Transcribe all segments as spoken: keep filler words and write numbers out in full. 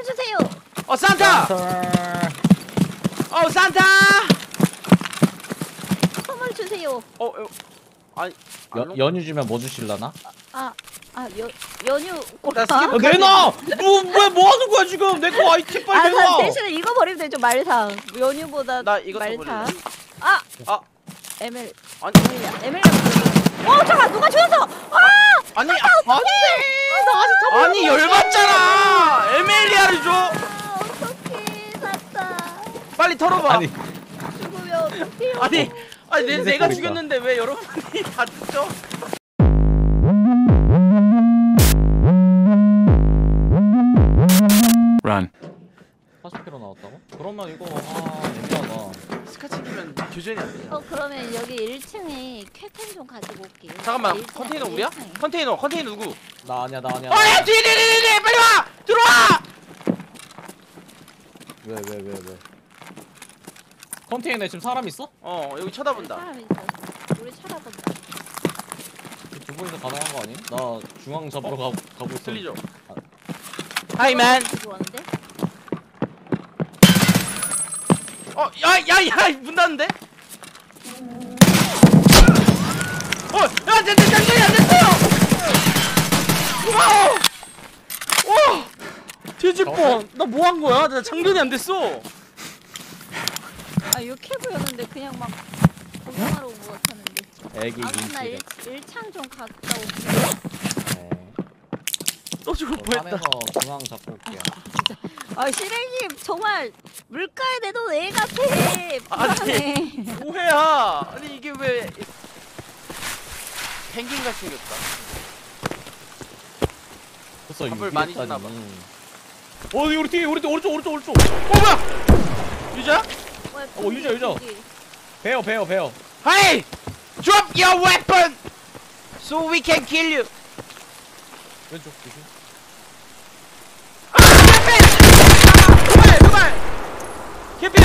주세요. 어 산타. 어 산타. 선물 주세요. 어, 어 아니 여, 연유 주면 뭐 주실라나? 아, 아, 여, 연유 나 아, 스킵- 아, 내놔! 뭐, 왜, 뭐 하는 거야, 지금? 내 거 아이템 아, 빨리 나 내놔! 대신에 이거 버리면 되죠. 말상. 연유보다 나 이거 말상. 써버릴래. 아, 아 에멜. 아니 에멜. 어, 잠깐 누가 죽였어? 아! 아니 안돼. 아, 나 아직 잡아. 아니 열받잖아. 에멜리아를 줘. 아, 어떡해. 샀다. 빨리 털어봐. 아니, 죽으면 어떡해요? 아니 아니 내, 인생 내가 꼬리가. 죽였는데 왜 여러분이 다 듣죠? Run. 사십 킬로 나왔다고? 그러면 이거, 아, 애매하다. 스카치기면 교전이 안 돼. 어, 그러면 여기 일 층에 쾌템 좀 가지고 올게요. 잠깐만 일 층, 컨테이너 일 우리야? 층에. 컨테이너 컨테이너 누구? 나 아니야, 나 아니야. 어야 뒤에 뒤에 뒤에 뒤에 빨리 와 들어와. 왜, 왜, 왜, 왜? 컨테이너에 지금 사람 있어? 어 여기 쳐다본다. 사람 있어. 우리 쳐다본다. 두 분이서 가능한 거 아니? 나 중앙 잡으러 가, 가고 있어. 들리죠? 하이맨. 가지고 왔는데? 어야야야문 닫는데? 어야 내 내 장전이 안 됐어요. 고마워. 와 뒤질 뻔. 나 뭐 한 거야? 나 장전이 안 됐어. 아, 육해부였는데 그냥 막 구경하러 온 것 같았는데. 애기 아무튼 나 김치래. 일 창 좀 갔다 올게. 네. 또 죽을 저 뻔했다. 산에서 중앙 잡고 올게요. 아, 실행님 정말 물가에 내놓은 애 같아. 아니. 불안해. 오해야. 아니 이게 왜 펭귄같이 생겼다. 벌써 밥을 육일 많이 했다니. 줬나 봐. 어, 여기 우리 뒤에, 우리 뒤에, 오른쪽, 오른쪽, 오른쪽. 어 뭐야? 유자? 뭐야, 어, 유저, 유저. 거기. 배요, 배요, 배요. Hey! Drop your weapon! So we can kill you! 왼쪽 조심. 아! 캠핑! 그말! 그말! 캠핑!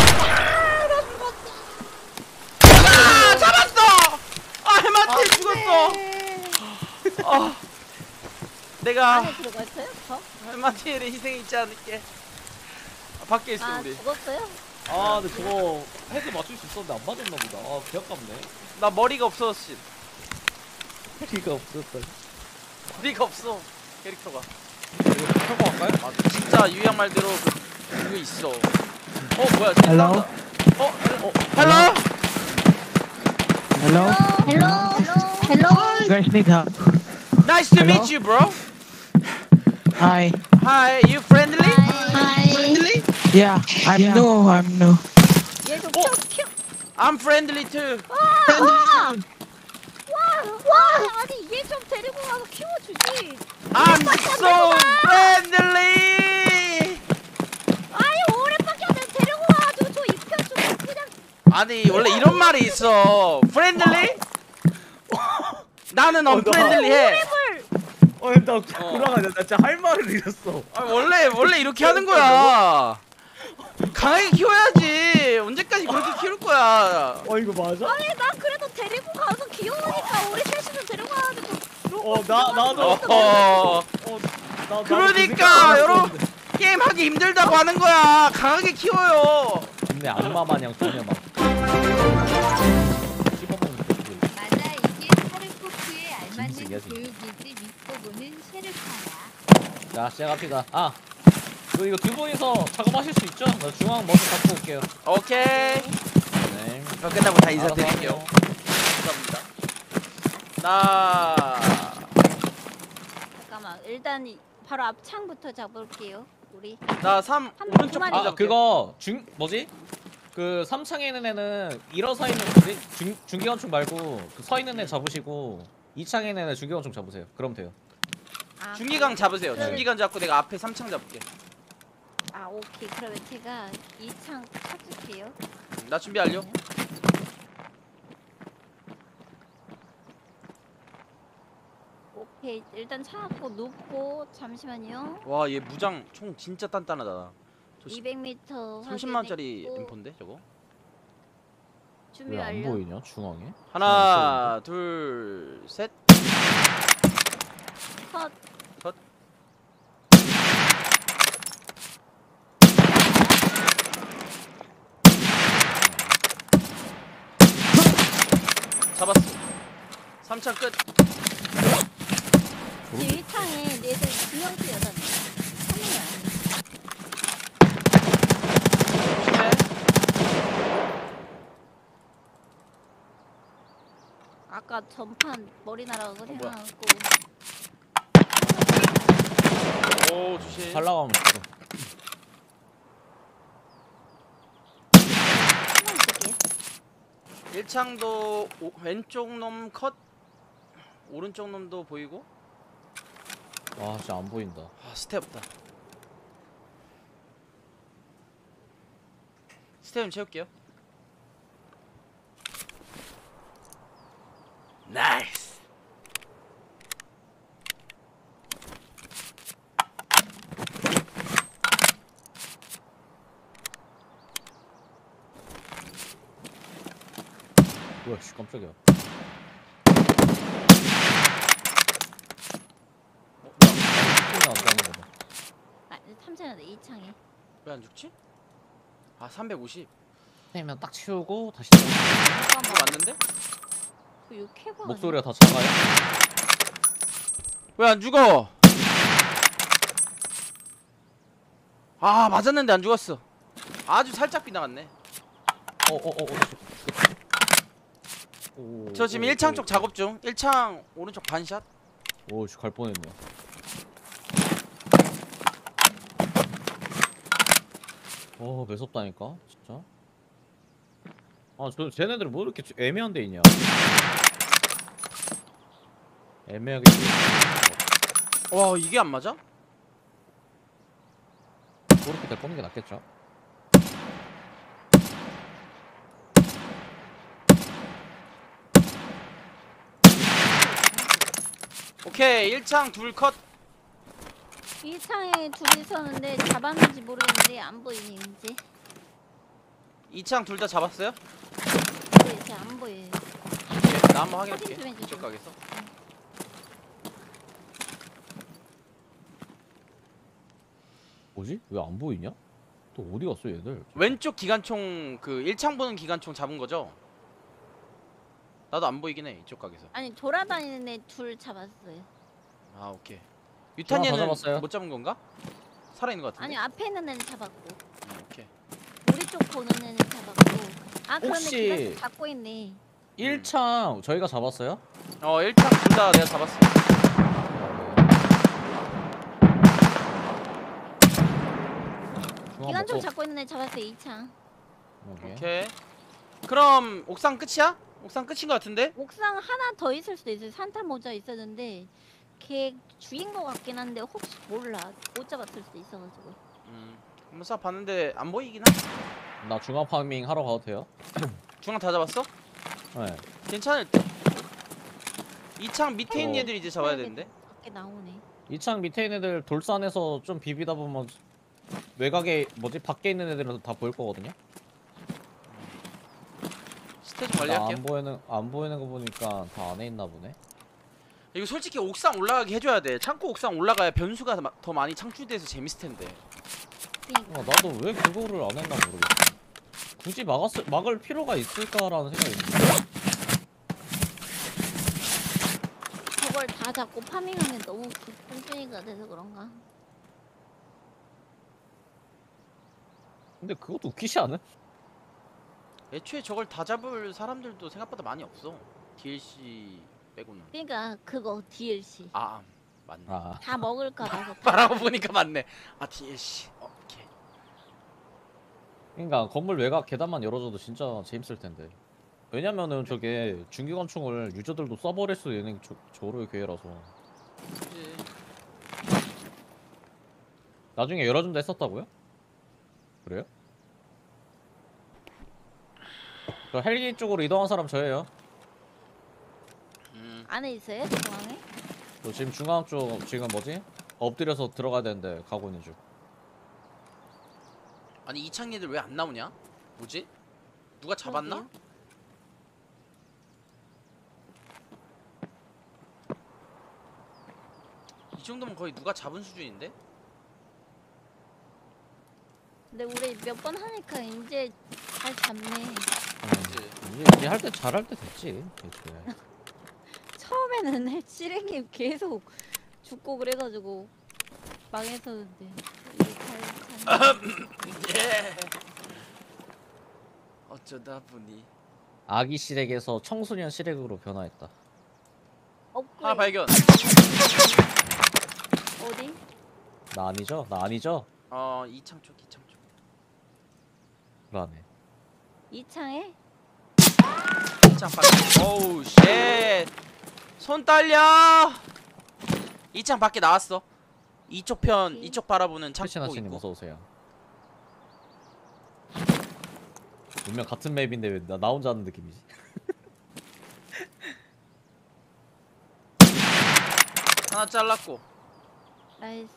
아! 잡았어! 아! 해마티 죽었어! 아! 내가 안에 들어갔어요? 저? 해마티의 희생이 있지 않을게. 아, 밖에 있어 아, 우리. 죽었어요? 아, 근데 저거 헤드 맞출 수 있었는데 안 맞았나 보다. 아, 개 아깝네. 나 머리가 없었어. 헤리가 없었다. 머리가 없어. 캐릭터가. 이거 펴고 갈까요? 아, 진짜 유양 말대로 그, 그거 있어. 어 뭐야? Hello? 어? 어? 헬로? Hello? 헬로 헬로 헬로 You guys need help? Nice to Hello? meet you, bro. Hi. Hi, you friendly? 하이. Yeah, I'm new. I'm new. 얘좀 어? 켜, 켜. I'm friendly too. 와! 와! 와! 아니 얘 좀 데리고 가서 키워주지. I'm so friendly. 아니 오랜밖에 안 돼. 데리고 와가지고 저 입혀주고 그냥. 아니 원래 이런 말이 있어. friendly? 나는 unfriendly해. 오림을. 어, 나 돌아가자. 나 진짜 할 말을 잃었어. 아, 원래 원래 이렇게 하는 거야. 강하게 키워야지. 언제까지 그렇게 키울 거야? 어, 이거 맞아? 아니 난 그래도 데리고 가서 귀여우니까 우리 셋이서 데리고 가가지고. 어, 나, 나도. 어. 어, 나, 나도 그러니까 그 여러분 게임 하기 힘들다고 하는 거야. 강하게 키워요. 근데 악마 마냥 전혀 막 씹어먹는 거지. 맞아 이게 타르코프에 알맞는 진식이야, 진짜. 교육이지 믿고 보는 셰르파야. 자, 시작합시다. 아, 그 이거 두 분이서 작업하실 수 있죠? 나 중앙 먼저 갖고 올게요. 오케이. 네. 그럼 끝나고 다 인사드릴게요. 알아서 감사합니다. 나 잠깐만 일단 이- 바로 앞창부터 잡을게요. 우리. 나 삼 한 오른쪽 두 마리. 부터 아, 잡게. 그거 중 뭐지? 그 삼 창에 있는 애는 일어서 있는 뭐지? 중 중기관총 말고 그 서 있는 애 잡으시고 이 창에 있는 애 중기관총 잡으세요. 그럼 돼요. 아, 중기강 잡으세요. 그래. 중기강 잡고 내가 앞에 삼 창 잡을게. 아 오케이. 그러면 제가 이 창 찾을게요. 나 준비 완료. 오케이 일단 찾고 눕고 잠시만요. 와, 얘 무장 총 진짜 단단하다. 저 이백 미터 삼십만 원짜리 엠포인데 저거? 준비 왜 안 완료. 보이냐? 중앙에? 하나, 둘, 셋. 컷. 컷. 삼 창 끝. 지금 일 창에 얘들 두 명씩 여자. 한 명이 아니야. 조심해. 아까 전판 머리 날아가고 뭐야? 생각하고. 오 조심. 잘 나가면 죽어. 한번 있을게. 일 창도 오, 왼쪽 놈 컷. 오른쪽 놈도 보이고. 와 진짜 안 보인다. 아 스텝 없다. 스텝은 채울게요. 나이스. 뭐야 씨 깜짝이야. 어, 뭐야? 소리 나는 거 봐. 아, 탐색하는데 이 창에. 왜 안 죽지? 아 삼백오십. 그냥 딱 치우고 다시 이거 잠깐만. 맞는데? 그 욕해봐. 목소리가 더 작아요? 왜 안 죽어? 아 맞았는데 안 죽었어. 아주 살짝 빗나갔네. 어어어 어, 어, 저 지금 일 창 쪽 작업 중. 일 창 오른쪽 반샷. 오씨 갈 뻔했네. 어 매섭다니까 진짜. 아저 쟤네들은 뭐 이렇게 애매한 데 있냐. 애매하게 와 이게 안 맞아? 그렇게 될 거는 게 낫겠죠. 오케이 일 창 둘 컷. 이 창에 둘이 있었는데 잡았는지 모르겠는데 안 보이니 이제. 이 창 둘 다 잡았어요? 네, 이제 안 보여. 예, 나 한번 확인 좀 확인할게. 해주세요. 이쪽 가게에서. 뭐지? 왜 안 보이냐? 또 어디 갔어 얘들? 왼쪽 기관총 그 일 창 보는 기관총 잡은 거죠? 나도 안 보이긴 해 이쪽 가게에서. 아니 돌아다니는 애 둘 잡았어요. 아 오케이. 다 유탄이는 잡았어요. 못 잡은 건가? 살아 있는 것 같은데. 아니 앞에 있는 애는 잡았고 음, 오케이. 우리 쪽 보는 애는 잡았고. 아 그런데 혹시- 기관총 잡고 있네. 일 창 저희가 잡았어요? 어 일 창 둘 다 내가 잡았어. 기관총 먹고. 잡고 있는 애 잡았어요 이 창. 오케이. 오케이. 그럼 옥상 끝이야? 옥상 끝인 것 같은데? 옥상 하나 더 있을 수도 있어요. 산타 모자 있었는데 걔 죽인 것 같긴 한데 혹시 몰라 못 잡았을 수도 있어가지고. 음. 한번 쏴 봤는데 안 보이긴 하. 나 중앙 파밍 하러 가도 돼요? 중앙 다 잡았어? 네. 괜찮을 듯. 이 창 밑에 있는 어. 애들 이제 잡아야 되는데. 밖에 나오네. 이 창 밑에 있는 애들 돌산에서 좀 비비다 보면 외곽에 뭐지 밖에 있는 애들은 다 보일 거거든요. 스테이지 나 관리할게요. 안 보이는 안 보이는 거 보니까 다 안에 있나 보네. 이거 솔직히 옥상 올라가게 해줘야 돼. 창고 옥상 올라가야 변수가 마- 더 많이 창출돼서 재밌을 텐데. 그러니까 어, 나도 왜 그거를 안 했나 모르겠어. 굳이 막았을 막을 필요가 있을까라는 생각이 드네. 저걸 다 잡고 파밍하면 너무 뚱뚱이가 돼서 그런가? 근데 그것도 웃기지 않아? 애초에 저걸 다 잡을 사람들도 생각보다 많이 없어. 디엘씨 빼고는. 그러니까 그거 디엘씨 아, 아 맞네. 아 다 먹을까 봐서. 말하고 보니까 맞네. 아 디엘씨. 어, 오케이. 그러니까 건물 외곽 계단만 열어줘도 진짜 재밌을 텐데. 왜냐면은 저게 중기관총을 유저들도 써버릴 수 있는 조, 조로의 기회라서. 그치. 나중에 열어준다 했었다고요? 그래요? 저 헬기 쪽으로 이동한 사람 저예요. 음. 안에 있어요? 중앙에? 저 지금 중앙 쪽 지금 뭐지? 엎드려서 들어가야 되는데 가고 있는 중. 아니 이창 얘들 왜 안 나오냐? 뭐지? 누가 잡았나? 그러게요. 이 정도면 거의 누가 잡은 수준인데? 근데 우리 몇 번 하니까 이제 잘 잡네. 음, 그치. 이제 이제 할 때 잘할 때 됐지. 대체. 처음에는 실행님 계속 죽고 그래가지고 망했었는데 이게 잘 예. 어쩌다 보니 아기 시렉에서 청소년 시렉으로 변화했다. 업그레이드. 하나 발견. 어디? 나 아니죠? 나 아니죠? 어 이창 쪽 이창 쪽. 그러네. 이 창에? 이창 밖에. 어우 쉣. 손 떨려. 이창 밖에 나왔어. 이쪽 편 오케이. 이쪽 바라보는 크리스나 창고 씨님 있고. 어서 오세요. 분명 같은 맵인데 왜 나 혼자 하는 느낌이지? 하나 잘랐고. 나이스.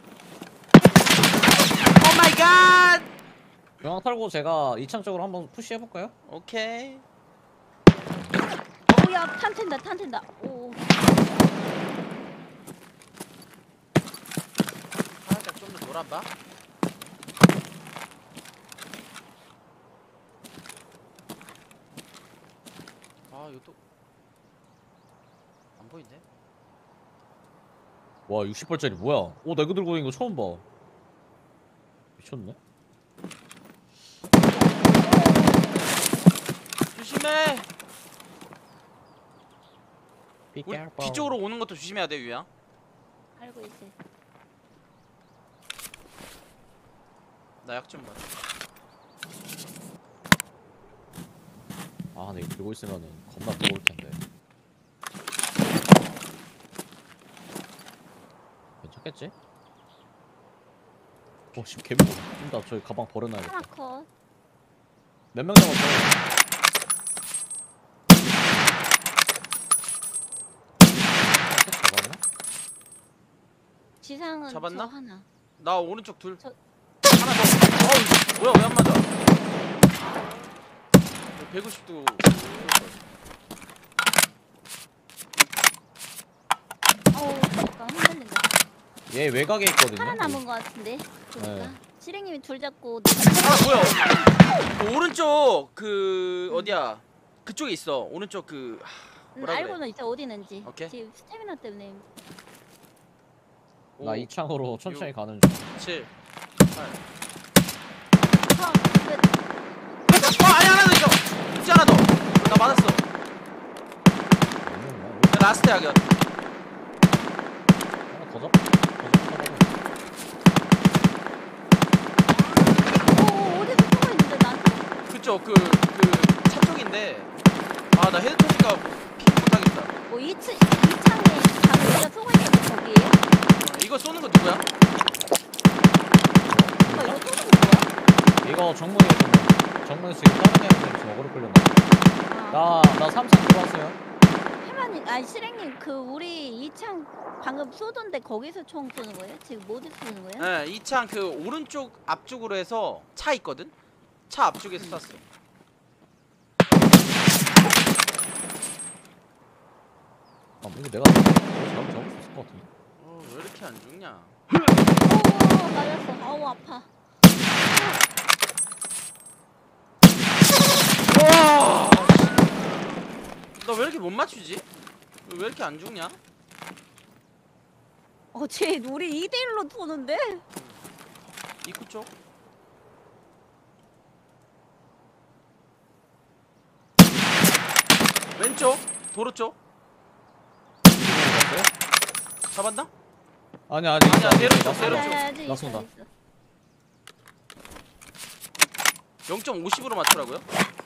오 마이 갓. 영화 털고 제가 이창 쪽으로 한번 푸시 해볼까요? 오케이. 오야 탄 튄다 탄 튄다. 오. 살짝 좀 더 놀아봐. 아 이거 또 안 보이네. 와 육십 벌짜리 뭐야? 오 나 이거 들고 있는 거 처음 봐. 미쳤네? 조심해. Be 우리 careful. 뒤쪽으로 오는 것도 조심해야 돼 유야. 알고 있어. 나 약 좀 봐. 아 근데 이거 들고 있으면은 겁나 무거울 텐데. 괜찮겠지? 오씨 개무거워. 나 저기 가방 버려놔야겠다. 하나 컷. 몇 명 남았어요? 잡았나? 지상은 잡았나? 저 하나. 나 오른쪽 둘. 저- 하나 더. 어우 뭐야 왜 안 맞아? 백오십 도. 어우 잠깐 흔들린다. 얘 외곽에 있거든요. 하나 남은 거 같은데. 그러니까 네. 실행님이 둘 잡고 아 뭐야? 그 오른쪽 그 어디야? 그쪽에 있어. 오른쪽 그 하, 음, 뭐라 그래? 알고는 있어 어디 있는지. 오케이. 지금 스태미나 때문에. 나 오, 이 창으로 천천히 육. 가는 중. 칠. 팔. 아, 끝. 어 아니 하나 더 있어. 있지 하나 더. 나 맞았어. 나 라스트 야견. 하나 더 잡. 더 잡. 오 어디서 숨어 있는데 나한테? 그쪽 그그 차 쪽인데. 아 나 헤드 터질까 피 못하겠다. 뭐 이 층 이 창에 방금 우리가 숨어 있는 거기에요? 이거 쏘는 거 누구야? 오빠 이거 쏘는 거 뭐야? 이거 정문이 좀 정문에서 지금 다른 애들 지금 어그로 끌렸나? 아, 나나 삼창 들어왔어요. 해만님 아니 실행님 그 우리 이 창 방금 쏘던데 거기서 총 쏘는 거예요? 지금 뭐 어디서 쏘는 거예요? 네, 이 창 그 오른쪽 앞쪽으로 해서 차 있거든. 차 앞쪽에서 쐈어. 아 이거 내가 잡을 잡을 수 있을 것 같은데. 어, 왜 이렇게 안 죽냐? 오 맞았어. 아우 아파. 와! 너 왜 이렇게 못 맞추지? 왜 이렇게 안 죽냐? 어쟤 우리 이 대 일로 쏘는데? 입구 쪽. 왼쪽 도로 쪽. 들어갔어요? 잡았나? 아니 아직 아니야, 있어, 아직 내려줘, 있어. 내려줘. 아니, 아니, 아직 나 있어, 쏜다. 있어. 영 점 오십으로 맞추라고요?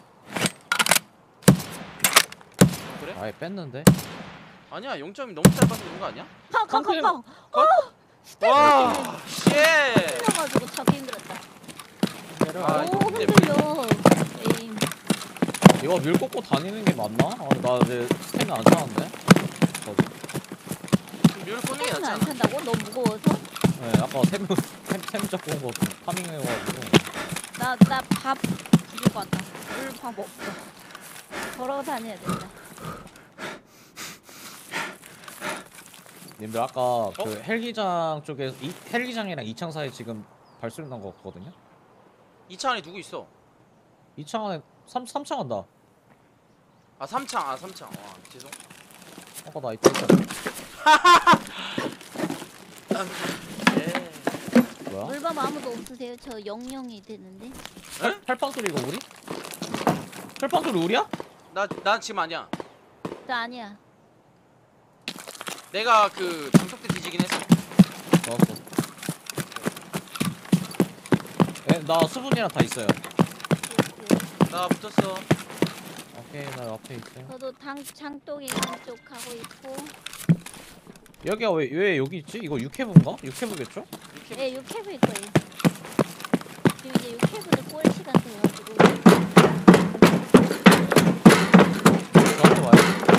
그래? 아예 뺐는데. 아니야 영 점이 너무 짧아서 그런 거 아니야? 파, 파, 파, 파. 컷? 어! 스태미나 와, 쉣! 가지고 잡기 힘들었다. 아, 오 이거 근데 흔들려. 에임. 이거 밀 꽂고 다니는 게 맞나? 아니 나 이제 스탠이 안 차는데. 뮤를 꽂는 게 낫지 스태미나 안 않아? 찬다고? 너무 무거워서? 네 아까 템 템, 템 잡고 온거 파밍해가지고. 나 나 밥 부족 같다. 물밥 없어. 걸어 다녀야 된다. 님들 아까 그 헬기장 쪽에 이 헬기장이랑 이창 사이 지금 발소리 난 거 같거든요. 이 차 안에 누구 있어? 이창 안에 삼 삼창 한다. 아 삼 창, 아 삼 창. 와 죄송. 아까 나 이때 있잖아. 예. 뭐야? 물밤 아무도 없으세요? 저 영영이 되는데. 팔, 팔판 소리 이거 우리? 팔판 소리 우리야? 나, 난 지금 아니야. 나 아니야. 내가 그 방석 때 뒤지긴 했어. 좋았어. 에, 나 수분이랑 다 있어요. 나 붙었어. 오케이, 나 앞에 있어요. 저도 당 장독이 쪽 가고 있고. 여기가 왜, 왜 여기 있지? 이거 육회부인가? 육회부겠죠? 이렇게 예, 육회부일 거예요. 지금 이제 육회부를 꼴 시간 돼가지고. 저한테 와요.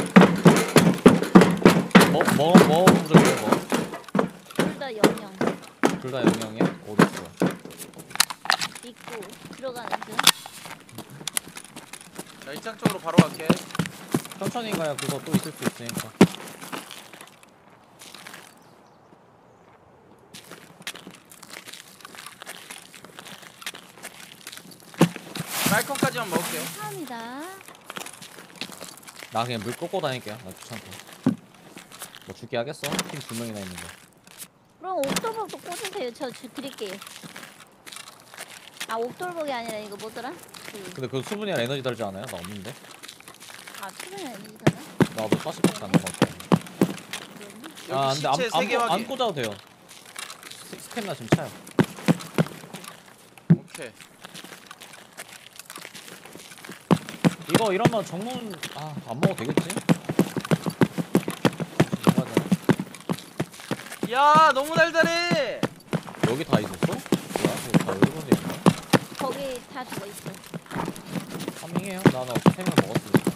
뭐, 뭐, 뭐 부족해요, 뭐? 둘 다 영영 둘 다 영영이야? 어딨어? 있고 들어가는 중. 나 일장 쪽으로 바로 갈게. 천천히 가야 그거 또 있을 수 있으니까. 말콤까지만 먹을게요. 감사합니다. 나 그냥 물 꽂고 다닐게요. 나 귀찮고. 뭐 죽게 하겠어? 팀 두 명이나 있는데. 그럼 옥돌복도 꽂으세요. 저 주, 드릴게요. 아 옥돌복이 아니라 이거 뭐더라? 그, 근데 그 수분이랑 에너지 달지 않아요? 나 없는데? 아 수분이 아니잖아. 나도 사십밖에 안 남았어. 여기 아 근데 안, 시체 세 개 안, 안 확인. 꽂아도 돼요. 스- 스캔나 지금 차요. 오케이. 이거 이러면 정문 아 안 먹어도 되겠지? 먹어야 되나? 야, 너무 달달해. 여기 다 있었어? 뭐야? 이거 다 일본에 있나? 거기 다 죽어 있어. 파밍해요. 나는 어차피 템을 먹었으니까.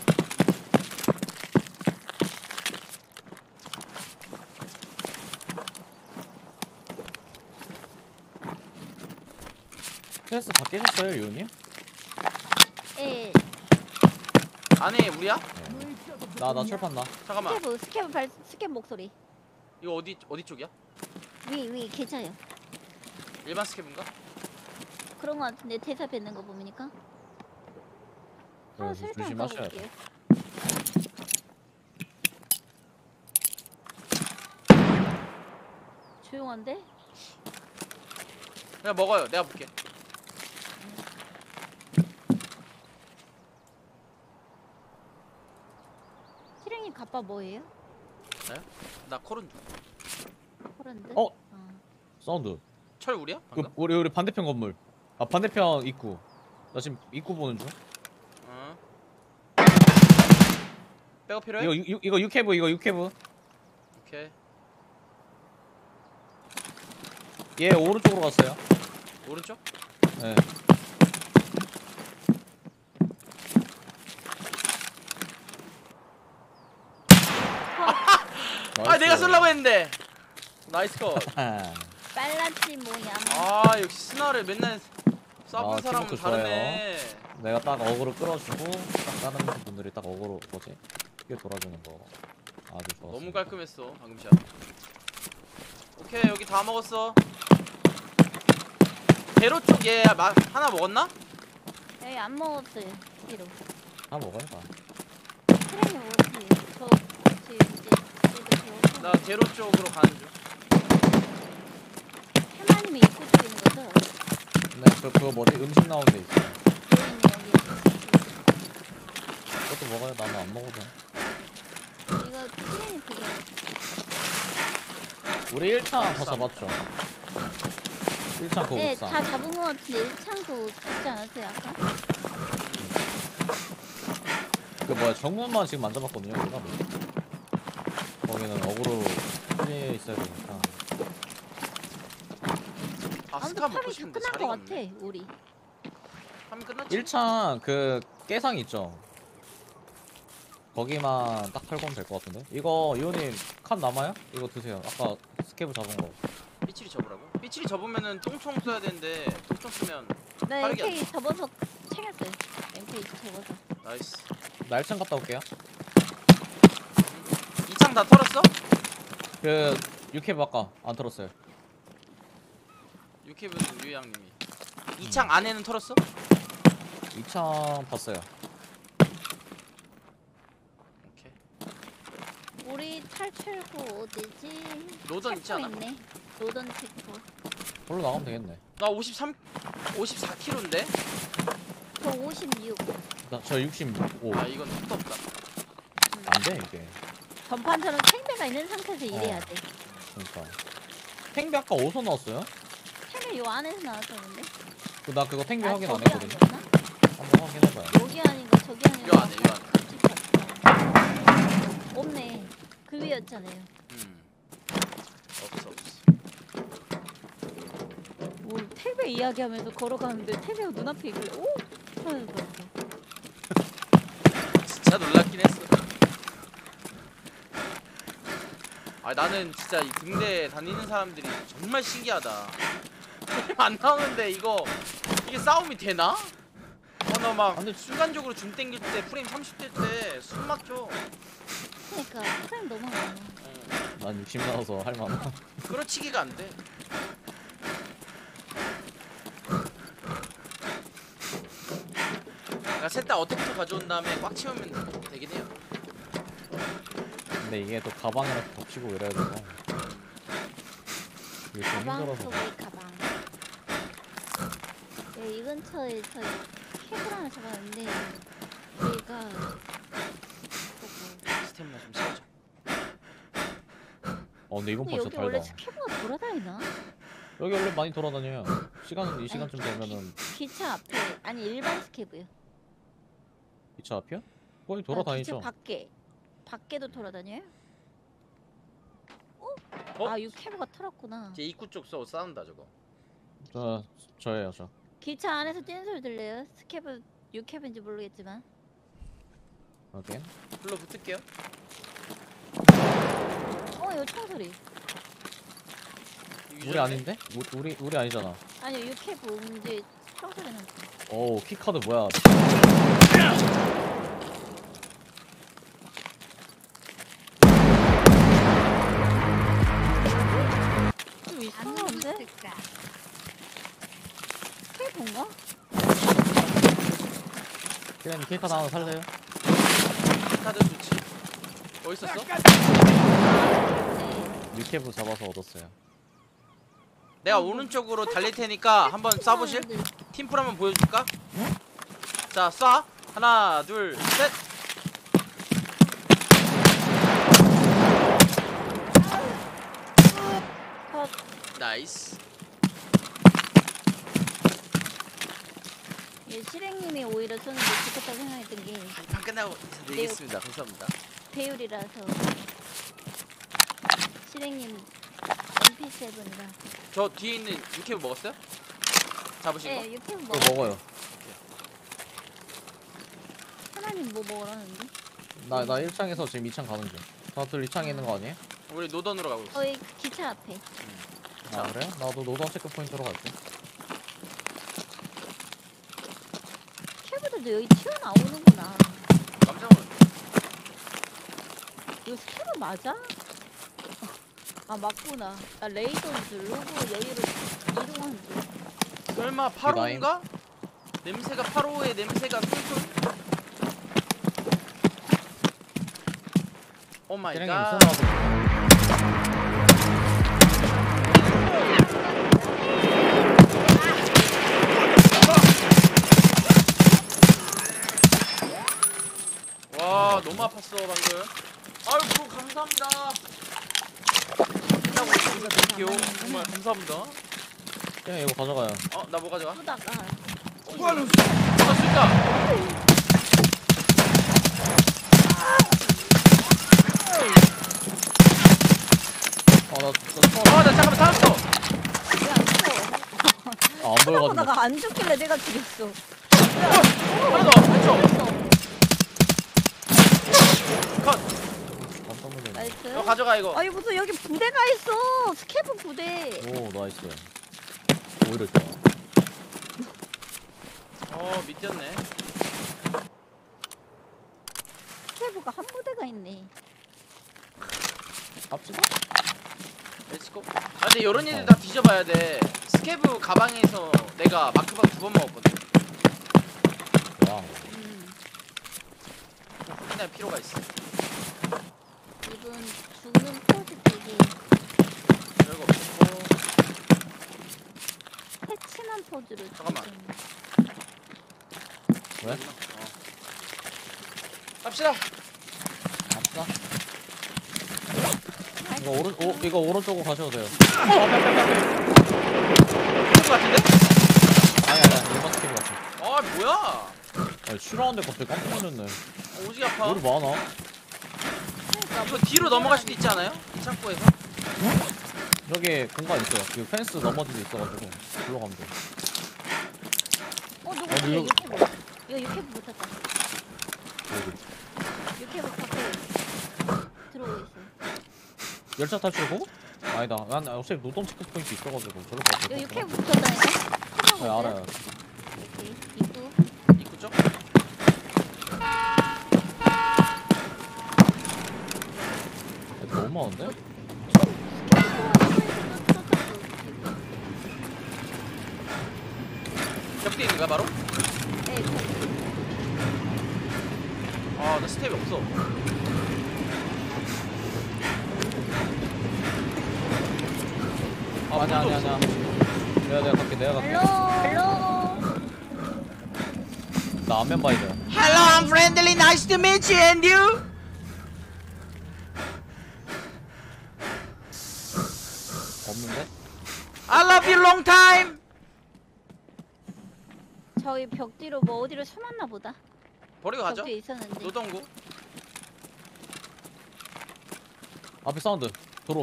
스트레스 다 깨졌어요, 유우님? 예. 안에 우리야? 나, 나 철판 나. 잠깐만. 스케브 스케브 발 스케브 목소리. 이거 어디 어디 쪽이야? 위 위 괜찮아요. 일반 스캡인가? 그런 거 같은데 대사 뱉는 거 보니까. 아 그래, 설탕 조심하셔야 가볼게요. 조용한데? 그냥 먹어요. 내가 볼게. 티랭님 갑바 뭐예요? 나 코른 중. 호란드? 어? 어. 사운드. 철 우리야? 그 방금? 우리 우리 반대편 건물. 아 반대편 입구. 나 지금 입구 보는 중. 어. 백업 필요해? 이거 유, 이거 육회부 이거 육회부. 오케이. 얘 오른쪽으로 갔어요. 오른쪽? 네. 아, 내가 쏠라고 했는데. 나이스 컷. 빨랐지 뭐야. 아, 역시 스나를 맨날 쏴본 아, 사람은 팀워크 다르네. 내가 딱 어그로 끌어주고 딱 다른 분들이 딱 어그로 뭐지? 크게 돌아주는 거 아주 좋았어. 너무 깔끔했어, 방금 샷. 오케이, 여기 다 먹었어. 대로 쪽 얘 하나 먹었나? 에이 안 먹었어요. 뒤로. 다 먹어요 다. 티랭님 먹었어요. 저 지금 이제 이제 저 나 대로 쪽으로 가는 중. 해마님이 입고 쪽에 있는 거죠? 네, 그 그거 뭐지? 음식 나오는 데 있어. 여기 있네 여기. 그것도 먹어요. 나는 안 먹어도. 이거 티랭님 그게 우리 일 창 다 잡았죠. 일 창 그거 네, 옥상. 다 잡은 거 같은데 일창도 잡지 않았어요 아까? 그 뭐야 정문만 지금 안 잡았거든요. 우리가 뭐. 거기는 어그로 풀리에 있어야 되니까. 아, 아무튼 스카 먹고 팝이 다 싶은데 끝난 자리가 거 없네. 같아 우리. 하면 끝났지? 일 창 그 깨상 있죠. 거기만 딱 털고 될 것 같은데. 이거 이호님 칸 남아요? 이거 드세요. 아까 스케브 잡은 거. 삐치리 접으라고? 삐치리 접으면은 똥총 써야 되는데 똥총 쓰면 네 빠르게 엠케이 접어서 챙겼어요. 엠케이 접어서. 나이스. 나 일 창 갔다 올게요. 이 창 다 털었어? 그 육회부 아까 안 털었어요. 유케브는 유양님이. 이 창 안에는 털었어? 이 창 봤어요. 오케이. 우리 우리 탈출구 어디지? 노던 있지 체포 않아? 있네. 노던 체포. 걸로 나가면 되겠네. 나 오십삼, 오십사 킬로인데? 저 오십육. 나 저 육십오. 아 이건 택도 없다. 안돼 이게. 전판처럼 택배가 있는 상태에서 일해야 어. 돼. 그러니까. 탱비 아까 어디서 나왔어요? 택배 요 안에서 나왔었는데. 그 나 그거 탱비 아, 확인 안 저기 했거든요. 아니었나? 한번 확인해봐요. 여기 아닌가 저기 아닌가? 요 안에, 요 안에. 없네. 그 위였잖아요. 음. 없어 없어. 뭐 택배 이야기하면서 걸어가는데 택배가 눈앞에 있길래 오? 하면서 진짜 놀랍긴 했어. 아 나는 진짜 이 등대 다니는 사람들이 정말 신기하다. 안 나오는데 이거 이게 싸움이 되나? 어나 막 근데 순간적으로 줌 땡길 때 프레임 삼십 대 때 숨 막혀. 그러니까 사람 너무 많아. 어, 난 육십 나와서 할 만한. 끌어치기가 안 돼. 그러니까 셋 다 어택터 가져온 다음에 꽉 채우면 되긴 해요. 근데 이게 또 가방이랑 덮치고 이래야 돼서 이게 좀 가방 힘들어서. 속의 가방. 네, 이 근처에 저희 캡을 하나 잡았는데 얘가 스태미나 좀 세워줘. 어 근데 이건 근데 벌써 여기 원래 달다. 스캐브가 돌아다니나? 여기 원래 많이 돌아다녀요. 시간 이 시간쯤 되면은 기차 앞에 아니 일반 스캐브요. 기차 앞이요? 거의 아, 돌아다니죠. 기차 밖에 밖에도 돌아다녀요? 어? 아, 이 캐브가 털었구나. 제 입구 쪽 쏘 싸운다 저거. 저 저예요 저. 기차 안에서 뛰는 소리 들려요? 스캐브 유 캐브인지 모르겠지만. 오케이. 불러 붙을게요. 어, 이거 총소리. 우리 아닌데? 우, 우리 우리 아니잖아. 아니요, 유 캐브 음지 총소리 났어. 오 키카드 뭐야? 좀 아무도 이상한데? 쓸까? 캐브인가? 그냥 키카드 하나 살래요? 카드 좋지. 어디 있었어? 네. 유캐브 잡아서 얻었어요. 내가 오른쪽으로 달릴 테니까 한번 쏴보실? 팀플 한번 보여줄까? 자, 쏴. 하나, 둘, 셋. 컷. 나이스. 예, 실행님이 오히려 쏘는 게 좋겠다고 생각했던 게 판 끝나고 인사드리겠습니다. 감사합니다. 배율이라서 실행님 엠피 세븐이라. 저 뒤에 있는 육회브 먹었어요? 잡으신 거? 네, 육회브 그거 먹어. 먹어요. 하나님 뭐 먹으라는데? 나 나 일 창에서 지금 이 창 가는 중. 다들 이 창에 있는 거 아니에요? 우리 노던으로 가고 있어. 어, 이 기차 앞에. 아 그래요? 나도 노던 체크 포인트로 갈게. 캐브들도 여기 튀어나오는구나. 깜짝 놀랐네. 이거 스캐브 맞아? 아, 맞구나. 나 레이더를 누르고 여기로 이동한 줄. 설마 팔호인가? 냄새가 팔호의 냄새가 쏠쏠. 오 마이 실행님 갓. 쏘나도. 와, 너무 아팠어 방금. 아유, 감사합니다. 진짜 감사드릴게요. 정말 감사합니다. 그냥 이거 가져가요. 어, 나 뭐 가져가? 쏘다가. 어, 나 쏜다. 아나 나 아, 나 잠깐만 살았어. 왜안 쏘? 아, 안 보여가지고. 쳐다보다가 안 죽길래 내가 죽였어. 하나 더. 왼쪽. 컷. 깜짝 놀랐네. 나이스. 너 가져가 이거. 아니 무슨 여기 부대가 있어. 스캐브 부대. 오 나이스. 오히려 좋아. 어, 밑였네. 스캐브가 한 부대가 있네. 갑시다. 렛츠고. 아, 근데 이런 일들 다 뒤져봐야 돼. 스케브 가방에서 내가 마크박 두 번 먹었거든. 와. 음. 확인할 필요가 있어. 이분 지금 죽는 포즈 되게 별거 없고. 패친한 포즈를 잠깐만. 지금. 왜? 어. 갑시다. 갑시다. 아이, 이거 오른 오 이거 오른쪽으로 가셔도 돼요. 이거 같은데? 아니 아니 일반 스킬 같아. 아 뭐야? 아니 싫어하는데 갑자기 깜짝 놀랐네. 어, 오지게 아파. 뭘 많아? 그러니까 이거 뭐 뒤로 넘어갈 수도 있지 않아요? 이 창고에서? 여기 공간 있어요. 그 펜스 넘어지도 있어가지고 불러 가면 돼. 어 누구 어, 이거 이거- 육회부 이거 육회부 못했다. 여기. 육회부 밖에 들어오고 있어. 열차 탈출고? 아니다. 난 어차피 노동 체크 포인트 있어가지고 저를 봐. 이거 육회부 붙었다니까? 네 알아요. 오케이 입구. 입구 쪽? 애들 너무 많은데? 벽에 있는 거야 바로? 네, 아 나 스텝이 없어. 아 아니야 아니야 없어. 아니야. 내가 내가 갈게 내가 갈게. 헬로 헬로. 나 안면 바이드. Hello, I'm friendly. Nice to meet you. And you? 없는데? I love you long time. 저기 벽 뒤로 뭐 어디로 숨었나 보다. 버리고 벽 가죠. 뒤에 있었는데. 노동구. 앞에 사운드. 도로.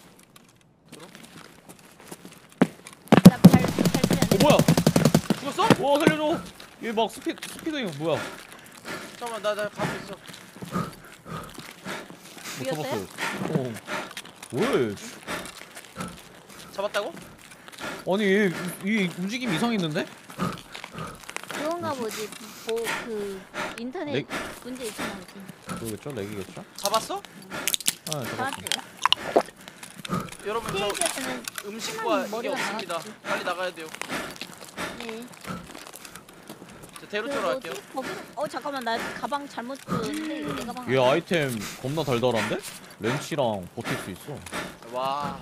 나발 어 발전. 뭐야? 죽었어? 와 살려줘. 얘 막 스피 스피드ing 뭐야? 잠깐만 나 나 가고 있어. 못 죽였어요? 잡았어요. 어. 왜? 잡았다고? 아니 얘, 얘 움직임 이상 있는데? 그건가 보지. 뭐 그 인터넷 렉? 문제 있었나 보지. 그거겠죠? 렉이겠죠? 잡았어? 네 잡았어. 잡았어요. 여러분 저 피해자는 음식과 이게 머리가 없습니다. 나갔지. 빨리 나가야 돼요. 네. 저 대로 그 쪽으로 갈게요. 뭐지? 거기- 어 잠깐만 나 가방 잘못 줬는데 이거 내 가방. 얘 아이템 겁나 달달한데? 렌치랑 버틸 수 있어. 와.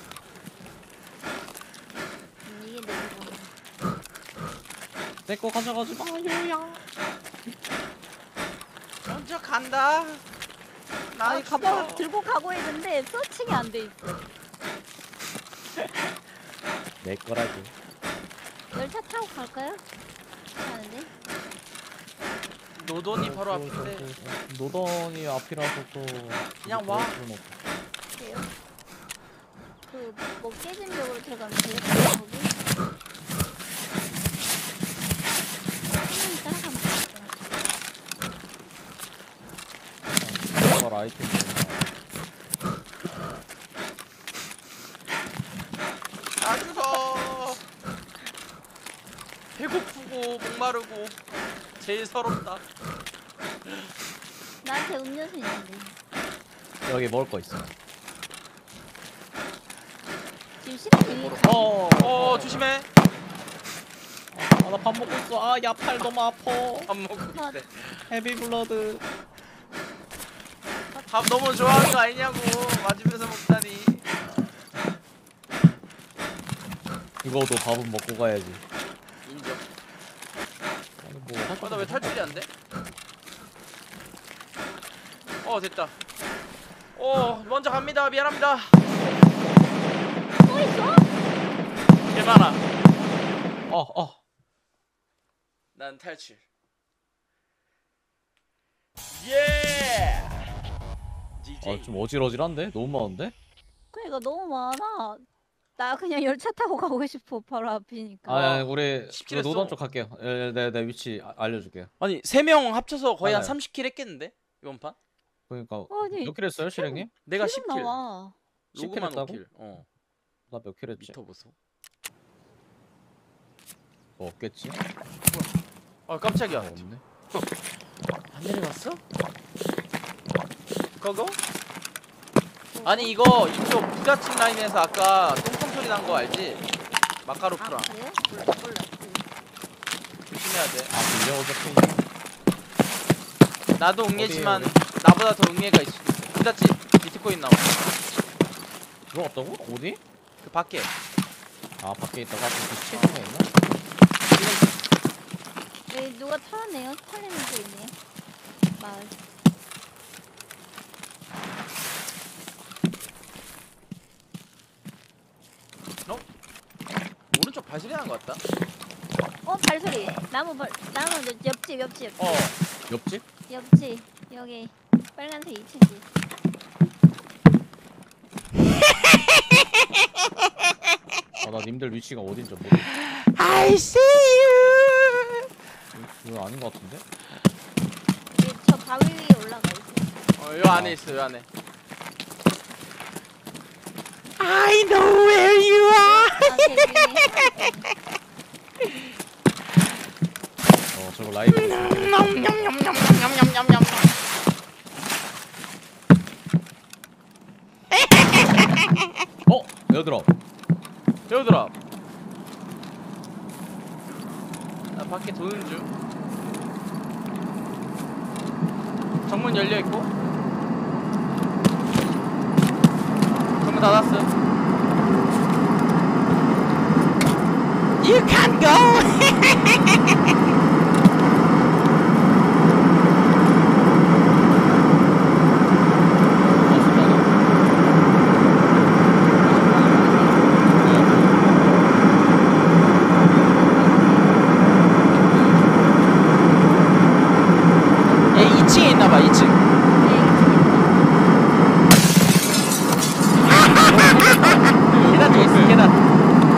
음, 이게 내 가방. 내 거 가져가지 마요야. 먼저 간다. 나 아니 가방 들고 가고 있는데 서칭이 안 돼 있어. 내 거라고. 열차 타고 갈까요? 하는데. 노돈이 바로 앞인데. 노던이 앞이라서 또 그냥 와. 그래요? 그뭐 깨진 벽으로 들어가면 돼요? 거기? 한명이 따라가면 되겠다. 말 아이템. 나 주서. 배고프고 목마르고 제일 서럽다. 나한테 음료수 있는데. 여기 먹을 거 있어. 지금 시간이 어. 어 조심해. 아, 나 밥 먹고 있어. 아, 야, 팔 너무 아파. 밥 먹고 있대. 헤비 블러드. 밥 너무 좋아하는 거 아니냐고. 맞으면서 먹다니. 이거도 밥은 먹고 가야지. 인정. 아니 뭐 할 아 나 왜 탈출이 안 돼? 어 됐다. 어 먼저 갑니다. 미안합니다. 또 있어? 개 많아. 어, 어. 난 탈출. 예. 아, 좀 어질어질한데? 너무 많은데? 그러니까 너무 많아. 나 그냥 열차 타고 가고 싶어. 바로 앞이니까. 아, 아니, 우리 십 우리 킬 했어. 노던 쪽 갈게요. 예, 내, 내 위치 아- 알려줄게요. 아니 세 명 합쳐서 거의 한 맞아요. 삼십 킬 했겠는데 이번 판? 그러니까 아니, 몇 킬 했어요, 실행님? 내가 지금 십 킬. 나와. 십 킬 로그만 했다고? 오 킬. 어. 나 몇 킬 했지? 미터 보소. 뭐 없겠지? 아 깜짝이야. 어, 없네. 안 내려갔어? 그거? 아니 이거 이쪽 부가침 라인에서 아까 똥똥 소리 난 거 알지? 마카로프랑 아 그래요? 몰라 몰라. 조심해야 돼. 아, 빌려 어차피. 나도 응애지만 나보다 더 응애가 있을 수도 있어. 부잣집 밑에 듣고 있나 봐. 들어갔다고? 어디? 그 밖에. 아 밖에 있다가 그 시체 중에 있나? 여기 누가 털었네요. 털리는 게 있네요. 마을. 오른쪽 발소리 나는 것 같다. 어 발소리. 나무 발 나무 옆집 옆집 옆집. 어. 옆집? 옆집 여기 빨간색 이 층 집. 아 나 님들 위치가 어딘지 모르겠어. I see you. 이거 아닌 것 같은데? 여기 저 바위 위에 올라가 있어. 어, 요 안에 있어, 요 안에. I know where you are. 아, 제 위에. 어 저거 라이브. 냠냠냠냠냠냠냠냠. 어 에어드랍. 배우들아. 나 밖에 도는 중. 정문 열려 있고. 정문 닫았어. You can't go. 얘 이 층에 있나봐. 이 층. 계단 쪽에 있어. 계단.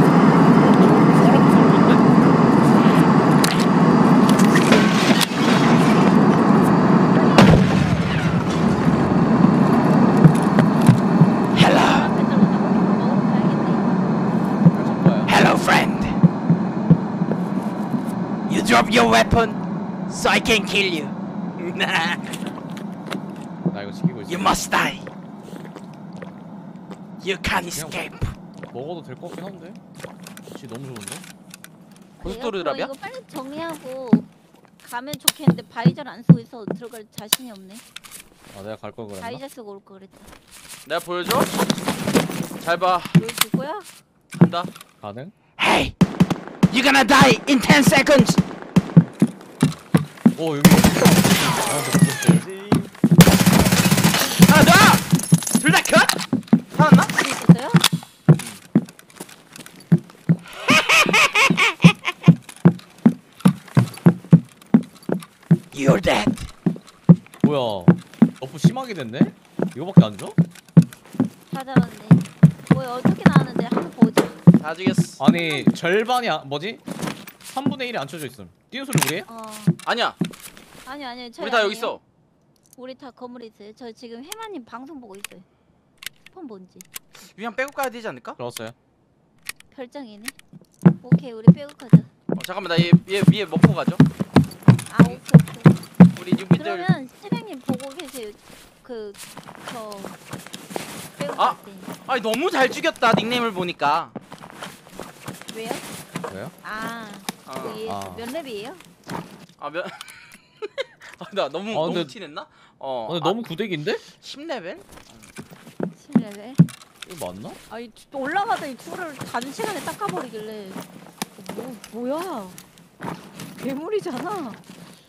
Hello, friend. You drop your weapon, so I can kill you. 나 이거 지키고 있어. You must die. You can't escape. 먹어도 될 것 같긴 한데. 지 너무 좋은데? 고속도로 드랍이야? 이거 빨리 정리하고 가면 좋겠는데 바이저를 안 쓰고 있어. 들어갈 자신이 없네. 아 내가 갈 걸 그랬나? 바이저 쓰고 올 거 그랬다. 내가 보여줘? 잘 봐. 보여줄 거야? 간다. 가능? Hey, you're gonna die in ten seconds. 오 여기. 아 근데 하나 더. 둘 다 컷. 살았나? 어디 있었어요? You're dead. 뭐야? 너프 심하게 됐네? 이거밖에 안 줘? 다 잡았네. 뭐야 어떻게 나왔는데 한번 보자. 다 죽였어. 아니 절반이 아, 뭐지? 삼분의 일이 안 쳐져 있음. 뛰는 소리 우리 해? 어 아니야. 아니 아니 저희 우리 다 여기 아니에요. 있어. 우리 다 건물에 있어요. 저 지금 해마님 방송 보고 있어요. 폰 뭔지 그냥 빼고 가야 되지 않을까? 들었어요. 별장이네. 오케이 우리 빼고 가자. 어, 잠깐만 나 얘 얘 위에 먹고 가죠. 아 오케이 오케이. 우리 뉴비들. 그러면 세명님 보고 계세요. 그 저 빼고 아! 갈 때. 아니 너무 잘 죽였다 닉네임을 보니까. 왜요? 왜요? 아 어. 그 얘, 아. 몇 렙이에요? 아 몇? 아, 나 너무 아, 너무 근데- 티냈나? 어. 근데 아, 너무 구대기인데? 십 레벨? 십 렙에? 이거 맞나? 아니 또 올라가더니 둘을 단시간에 닦아버리길래 뭐 뭐야? 괴물이잖아.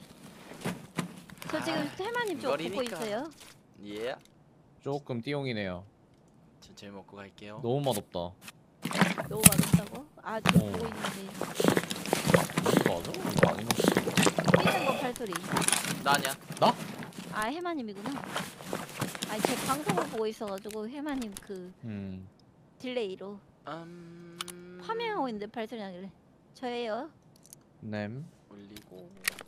저 지금 해마님 쪽 보고 이거리니까. 있어요. 예. 조금 띠용이네요. 천천히 먹고 갈게요. 너무 맛없다. 너무 맛없다고? 아 지금 어. 보고 있는데 이거 맞아? 이거 아닌 것 같아. 뛰는 거 팔소리. 나 아니야. 아 해마님이구나. 아니 제 방송을 보고 있어가지고 해마님 그 음. 딜레이로 음. 파밍하고 있는데 발소리 나길래 저예요. 냄. 올리고.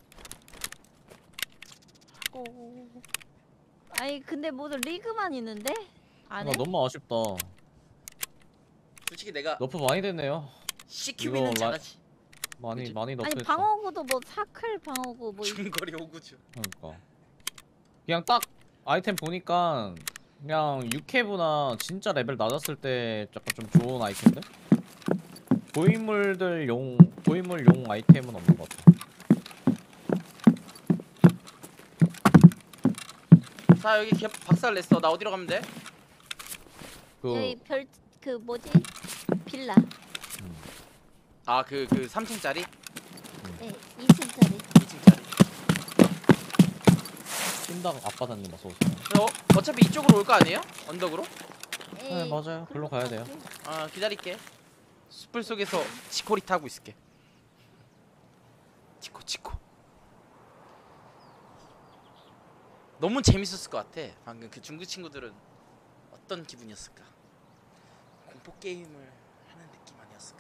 오. 아니 근데 모두 리그만 있는데 아, 안에 너무 아쉽다. 솔직히 내가 너프 많이 됐네요. 씨큐비는 이거 라- 잘하지. 많이 그치? 많이 아니 너프했어. 방어구도 뭐 사클 방어구 뭐 이- 중거리 오구죠. 그러니까. 그냥 딱 아이템 보니까 그냥 육회보다 진짜 레벨 낮았을 때 약간 좀 좋은 아이템들? 고인물들 용 고인물 용 아이템은 없는 것 같아. 자 여기 개, 박살 냈어. 나 어디로 가면 돼? 그 여기 별 그 뭐지 빌라. 아 그 그 삼 층짜리? 네, 이 층짜리. 이 층짜리. 찐당 아빠다님 어서 오세요. 어 어차피 이쪽으로 올 거 아니에요? 언덕으로? 네, 맞아요. 글로 가야 돼요. 아 기다릴게. 숲을 속에서 치코리 타고 있을게. 치코 치코. 너무 재밌었을 것 같아. 방금 그 중국 친구들은 어떤 기분이었을까? 공포 게임을 하는 느낌 아니었을까?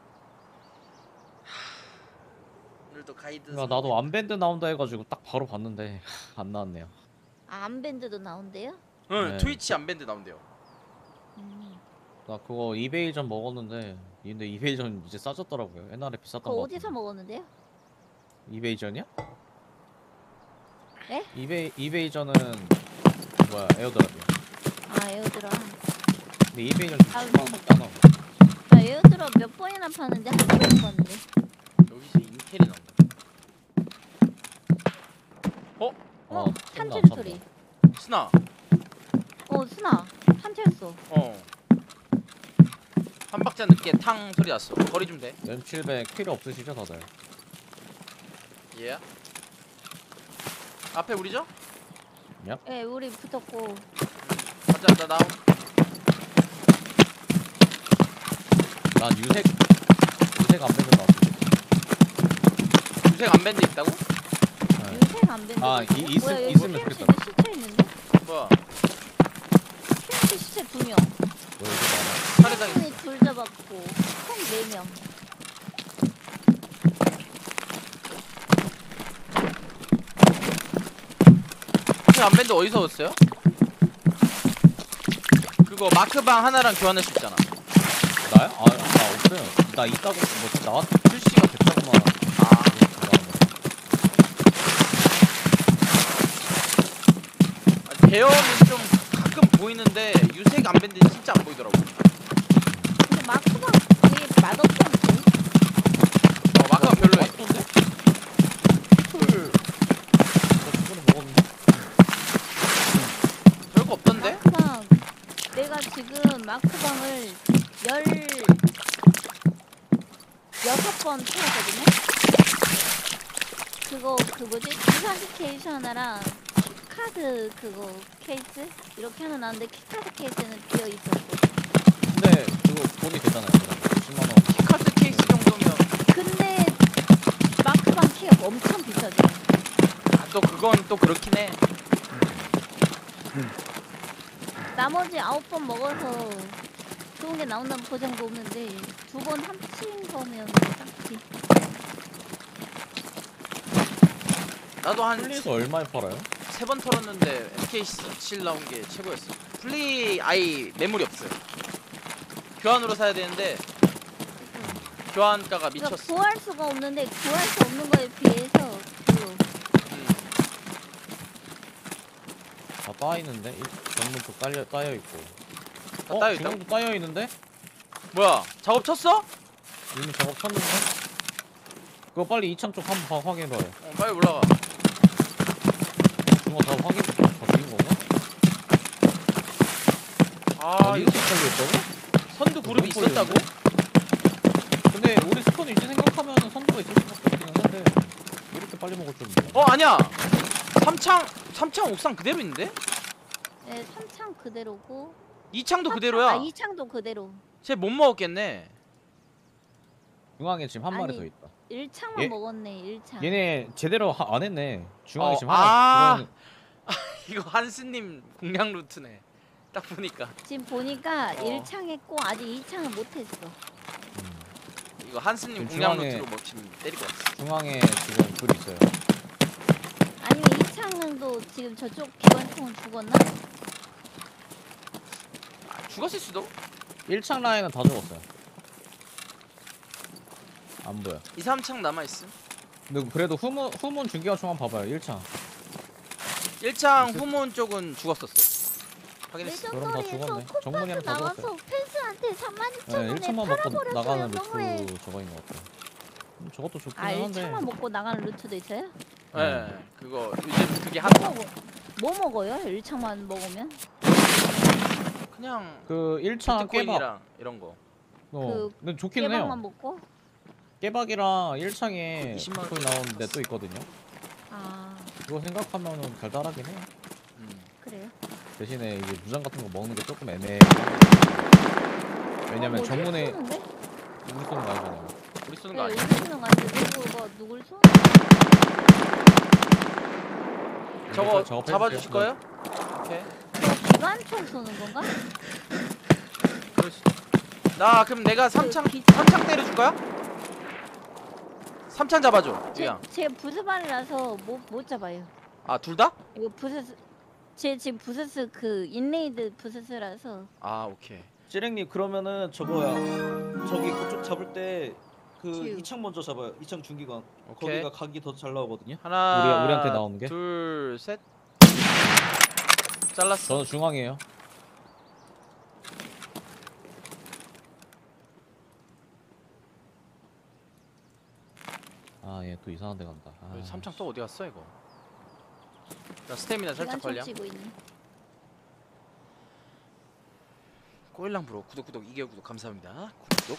하... 오늘도 가이드. 그러니까 나도 암밴드 나온다 해가지고 딱 바로 봤는데 안 나왔네요. 아, 암밴드도 나온대요? 응 네. 트위치 암밴드 나온대요. 음. 나 그거 이베이전 먹었는데 근데 이베이전 이제 싸졌더라고요. 옛날에 비쌌던 그거 거 어디서 같은데. 먹었는데요? 이베이전이야? 에? 이베이 이베이전은 뭐야 에어드랍이야. 아, 에어드랍. 근데 이베이전 지금 아, 칠만 원밖에 안 하고. 나 에어드랍 몇 번이나 파는데 한 번 못 봤는데. 여기서 인텔이 나온다. 어, 쏜다, 탄질 쏜다. 소리. 스나. 어, 스나. 탄쳤어. 어. 한 박자 늦게 탕 소리 났어. 거리 좀 돼. 엠 칠백 필요 없으시죠 다들? 얘야. 앞에 우리죠? 예, 우리 붙었고. 가자 나 나옴. 난 유색 유색 암밴드 나왔어. 유색 암밴드 있다고? 네. 유색 암밴드. 아, 이- 있- 뭐야, 여기 있으면 피엠씨도 좋겠다. 시체 있는데? 뭐야? 피엠씨 시체 두 명. 뭐 이렇게 많아? 살해당했어. 이 둘 잡았고 총 네 명. 유색 암밴드 어디서 얻었어요? 그거 마크방 하나랑 교환할 수 있잖아. 나요? 아, 나 없어요. 나 있다고 뭐 나왔 출시가 됐다고만. 아. 아, 대형은 좀 가끔 보이는데 유색 암밴드는 진짜 안 보이더라고. 근데 마크가 되게 맛없던데? 어, 마크방 별로해. 맛있던데? 술. 나 저번에 먹었는데. 별거 없던데? 마크방 내가 지금 마크방을 열 여섯 번 태웠거든요? 그거 그 뭐지? 디사디케이션 하나랑 키카드 그거 케이스? 이렇게 하나 나왔는데 키카드 케이스는 비어 있었고. 근데 그거 돈이 되잖아요. 십만 원. 카드 케이스 정도면 근데 마크방 키가 엄청 비싸죠. 아, 또 그건 또 그렇긴 해. 나머지 아홉 번 먹어서 좋은 게 나온다는 보장도 없는데 두 번 합친 거면 딱히. 나도 한 플리에서 얼마에 팔아요? 세 번 털었는데 엠케이 칠 나온 게 최고였어. 플리 아예 매물이 없어요. 교환으로 사야 되는데 교환가가 그러니까 미쳤어. 구할 수가 없는데 구할 수 없는 거에 비해서 그 음. 다 따 있는데 정문도 딸려 따여 있고. 다 어? 따여 있다고? 중앙도 따여 있는데? 뭐야? 작업 쳤어? 이미 작업 쳤는데? 그거 빨리 이 창 쪽 한번 확인해봐요. 어, 빨리 올라가. 중앙 다 확인 다 죽인 건가? 아, 아, 이거 이거 빨리 있다고? 선두 그룹이 너무 있었다고? 근데 우리 스폰 이제 생각하면 선두가 있을 수밖에 없기는 한데 왜 이렇게 빨리 먹을 줄 몰라. 어, 아니야. 삼창 삼창 옥상 그대로 있는데? 네, 삼 창 그대로고 이 창도 사 창- 그대로야. 아, 이 창도 그대로. 쟤 못 먹었겠네. 중앙에 지금 한 마리 아니, 더 있다. 일 창만 얘- 먹었네. 일 창. 얘네 제대로 하, 안 했네. 중앙에 어, 지금 아. 하나. 이거 한스님 공략 루트네. 딱 보니까 지금 보니까 어. 일 창 했고 아직 이 창은 못 했어. 음, 이거 한스님 지금 공략 중앙에- 루트로 뭐 지금 때리고 왔어. 중앙에 지금 불 있어요. 아니면 이 창도 지금 저쪽 기관총은 죽었나? 아, 죽었을 수도. 일 창 라인은 다 죽었어요. 안 보여. 이, 삼 창 남아 있음. 근데 그래도 후문 후문 중기관 총 한번 봐봐요. 일 창. 일 창 후문 쪽은 죽었었어. 확인했어. 그럼 다 레전더리에서 죽었네. 콧바스 정문이랑 다 나와서 죽었어요. 펜스한테 삼만 이천 네, 원에 일 창만 먹고 팔아버렸어요. 나가는 너무해. 루트 저거인 것 같아요. 음, 저것도 좋긴 아, 일 한데. 창만 먹고 나가는 루트도 있어요? 예, 네, 그거 요즘 그게 핫. 뭐, 먹어, 뭐 먹어요? 일 창만 먹으면? 그냥 그 일 차 깨박. 비트코인이랑 이런 거. 어. 그 근데 좋기는 해요. 깨방만 먹고. 깨박이랑 일 창에 이십만 원 비트코인 나오는데 또 있거든요. 아 그거 생각하면은 달달하긴 해. 음. 그래요? 대신에 이제 무장 같은 거 먹는 게 조금 애매해. 왜냐면 어, 뭐 정문에 쏘는데? 우리 쏘는 거 아니잖아요. 우리 쏘는 네, 거 아니야? 우리 쏘는 거 아닌데 누구가 누굴 쏘는 저거 작업해주세요. 잡아주실 네. 거예요? 오케이. 거? 기관총 쏘는 건가? 그럴 수도. 나 그럼 내가 삼창 비- 삼창 때려줄까요? 삼창 잡아줘. 제, 유양. 제 부스반이라서 못, 못 잡아요. 아 둘 다? 이거 부스스 제 지금 부스스 그 인레이드 부스스라서 아 오케이. 찌랭님 그러면은 저거야 저기 그쪽 잡을 때 그 지우. 이 창 먼저 잡아요. 이 창 중기관 오케이. 거기가 각이 더 잘 나오거든요. 하나. 우리- 우리한테 나오는 게? 둘 셋. 잘랐어. 저는 중앙이에요. 아 얘 또 이상한 데 간다. 아, 여기 삼창 또 어디 갔어 이거? 나 스태미나 살짝 기관총 걸려. 치고 있네. 꼬일랑 브로 구독 구독 이개 구독 감사합니다. 구독.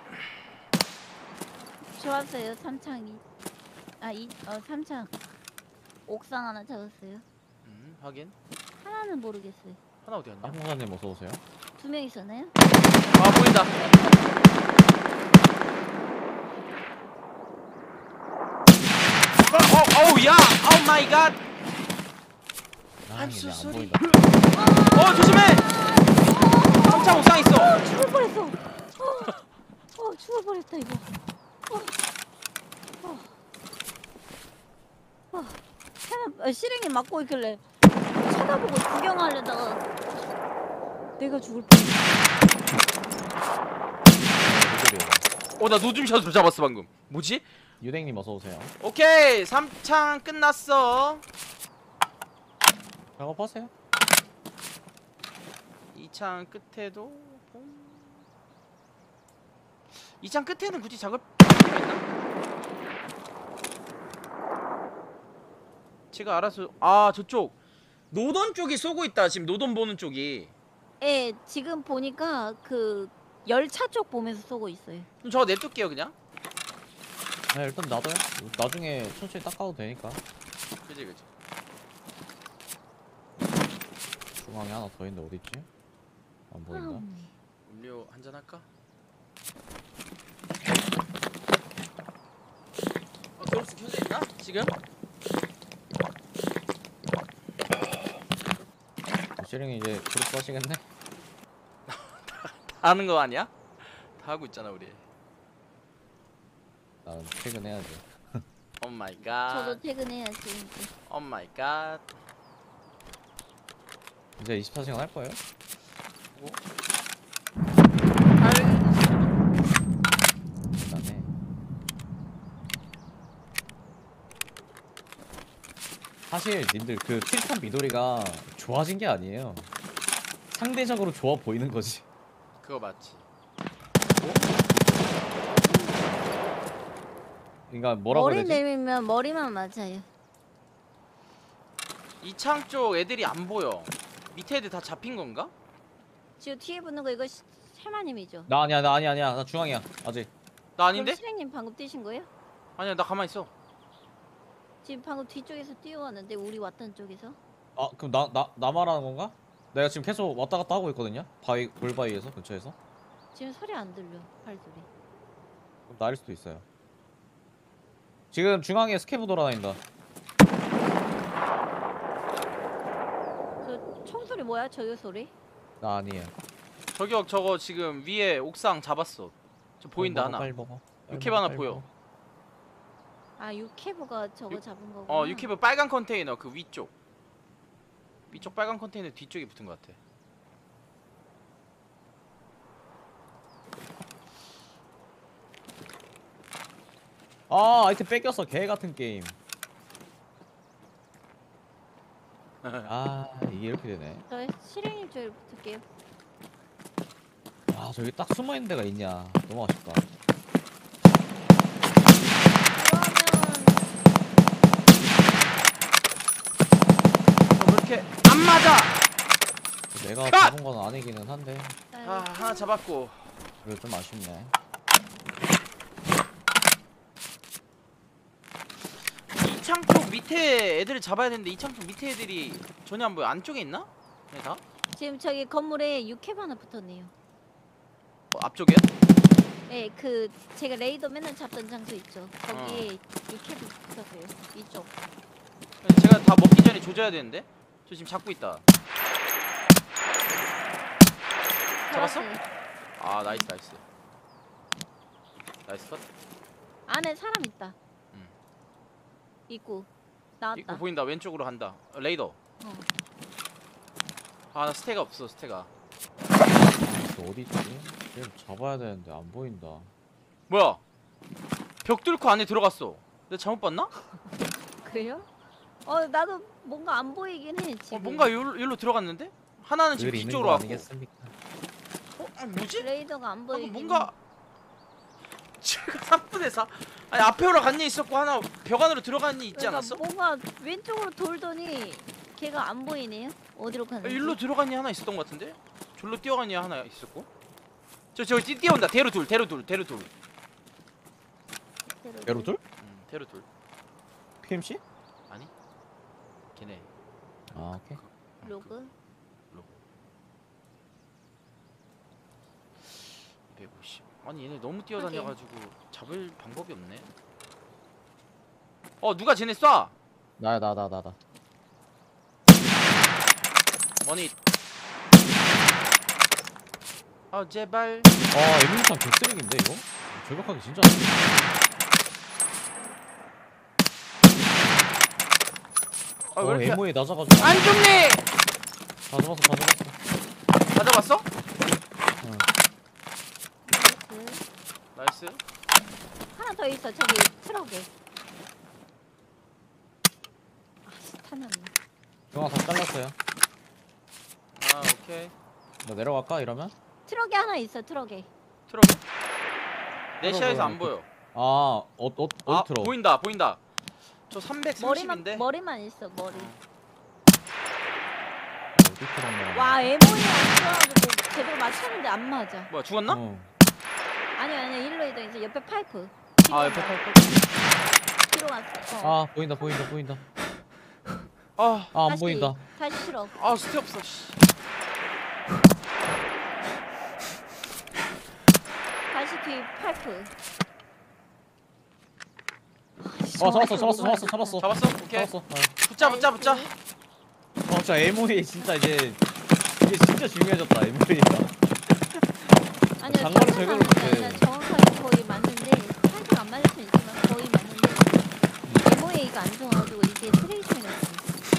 좋았어요 삼창이. 아이어 삼창. 옥상 하나 잡았어요. 음 확인. 하나는 모르겠어요. 하나 어디 갔냐? 항공사님 어서 오세요. 두 명 있었나요? 아 보인다. 어, 어우 야, 오 마이 갓. 아 I'm 얘네 so 안 sorry. 보인다. 어 조심해. 삼창 옥상 있어. 죽을 뻔했어. 어, 어 죽을 뻔했다 이거. 어, 어, 어. 하나 어, 실행이 맞고 있길래 쳐다보고 구경하려다가 내가 죽을 뻔했어. 어나 노줌샷으로 잡았어 방금. 뭐지? 유댕님 어서 오세요. 오케이 삼창 끝났어. 작업하세요. 이창 끝에도 봄. 이창 끝에는 굳이 작업 필요가 있나? 제가 알아서. 아 저쪽 노던 쪽이 쏘고 있다. 지금 노던 보는 쪽이. 예, 지금 보니까 그 열차 쪽 보면서 쏘고 있어요. 그럼 저 냅둘게요 그냥. 네 일단 놔둬요. 나중에 천천히 닦아도 되니까. 그지 그지. 중앙에 하나 더 있는데 어디 있지? 안 보인다. 음, 음료 한잔 할까? 어, 드롭스 켜져 있나? 지금? 시링이 이제 그룹 하시겠네? 다 하는 거 아니야? 다 하고 있잖아 우리. 나 퇴근해야지. 오 마이 갓. 저도 퇴근해야지 이제. 오 마이 갓. 이제 이십사 시간 할 거예요? 일단해. 사실 님들 그 트리스탄 미도리가 좋아진 게 아니에요. 상대적으로 좋아 보이는 거지. 그거 맞지. 그러니까 뭐라고 머리 해야 되지? 내밀면 머리만 맞아요. 이창 쪽 애들이 안 보여. 밑에 애들 다 잡힌 건가? 지금 뒤에 붙는 거 이거 시- 샤마님이죠? 나 아니야 나 아니야 아니야 나 중앙이야 아직. 나 아닌데? 그럼 실행님 방금 뛰신 거예요? 아니야 나 가만 있어. 지금 방금 뒤쪽에서 뛰어왔는데 우리 왔던 쪽에서? 아 그럼 나 나 나 말하는 건가? 내가 지금 계속 왔다 갔다 하고 있거든요. 바위 골바위에서 근처에서. 지금 소리 안 들려. 발소리. 그럼 나일 수도 있어요. 지금 중앙에 스케브 돌아다닌다. 그 총소리 뭐야? 저요 소리? 나 아니에요. 저격 저거 지금 위에 옥상 잡았어. 저 보인다 먹어, 하나. 빨리 먹어. 빨리 육캡 먹어, 하나 빨리 보여. 먹어. 아 유캐브가 저거 유- 잡은 거구나. 어 유캐브 빨간 컨테이너 그 위쪽. 위쪽 빨간 컨테이너 뒤쪽에 붙은 것 같아. 아 아이템 뺏겼어 개 같은 게임. 아 이게 이렇게 되네. 저 실행님 쪽에 붙을게요. 아 저기 딱 숨어 있는 데가 있냐. 너무 아쉽다. 그러면 왜 이렇게 안 맞아? 내가 컷! 잡은 건 아니. 다행이기는 한데 아 하나 잡았고. 그래 좀 아쉽네. 이창 쪽 밑에 애들을 잡아야 되는데 이창 쪽 밑에 애들이 전혀 안 보여. 안쪽에 있나? 네, 다? 지금 저기 건물에 육캡 하나 붙었네요. 어, 앞쪽에요? 네, 그 제가 레이더 맨날 잡던 장소 있죠. 거기에 육캡이 붙었어요. 이쪽. 제가 다 먹기 전에 조져야 되는데. 저 지금 잡고 있다. 잡았어? 잡았어요. 아 나이스 나이스. 나이스 컷. 안에 사람 있다. 응. 있고 나왔다. 이거 보인다. 왼쪽으로 간다. 어, 레이더. 어. 아 나 스태가 없어 스태가. 또 어디 있지? 얘 잡아야 되는데 안 보인다. 뭐야? 벽 뚫고 안에 들어갔어. 내가 잘못 봤나? 그래요? 어 나도 뭔가 안 보이긴 해 지금. 어, 뭔가 여기로, 여기로 들어갔는데? 하나는 지금 늘 있는 뒤쪽으로 거 왔고. 아니겠습니까? 어? 아, 뭐지? 레이더가 안 아, 보이긴. 뭔가 제가 삼 분의 사 아니 앞에 오라 간니 있었고 하나 벽 안으로 들어간 니 있지 그러니까 않았어? 뭔가 왼쪽으로 돌더니 걔가 안 보이네요. 어디로 아, 가는지. 일로 들어간 니 하나 있었던 것 같은데? 졸로 뛰어간 니 하나 있었고. 저 저기 뛰, 뛰어온다. 대로 둘 대로 둘 대로 둘. 대로 배로 둘? 음, 대로 둘. 피엠씨? 아니? 걔네. 아 오케이. 로그. 백오십. 아니 얘네 너무 뛰어다녀가지고 잡을 방법이 없네. 어 누가 쟤네 쏴? 나야 나 나 나 나. 머니. 아 제발. 아 에밀리탄 개쓰레기인데 이거? 절벽하기 진짜. 아, 왜 어 이렇게 에모에 낮아가지고. 안 죽네. 다 잡았어 다 잡았어. 다 잡았어? 응. 나이스. 나이스. 하나 더 있어 저기 트럭에. 아씨 타면. 경화 다 잘랐어요. 아 오케이. 나 내려갈까 이러면? 트럭에 하나 있어 트럭에. 트럭에? 내 트럭 시야에서 안 보여요. 보여. 아 어, 어, 어디 아 들어? 보인다 보인다. 저 머리만 삼백삼십인데. 머리만 있어 머리. 어디 들어? 와 에모이 안 들어가지고 제대로 맞췄는데 안 맞아. 뭐야 죽었나? 어. 아니야 아니야 일로 이동해서 옆에 파이프. 아 옆에 팔. 뒤로 갔어. 어. 아 보인다 보인다 보인다. 아, 아 안 다시, 보인다. 다시 트럭. 아 스테 없어. 씨. 다시 뒤 파이프. 어 잡았어 잡았어 잡았어 잡았어. 잡았어? 오케이. 잡았어. 어. 붙자 붙자 붙자. 어, 진짜 에모이 진짜 이제 이게 진짜 중요해졌다 에모이가. 아니요 장거리 장난 제거를 아니지 못해. 않아. 정확하게 거의 맞는데 살짝 안 맞을 수 있지만 거의 맞는데 에모에이가 안 좋아가지고 이게 트레이싱이 났어.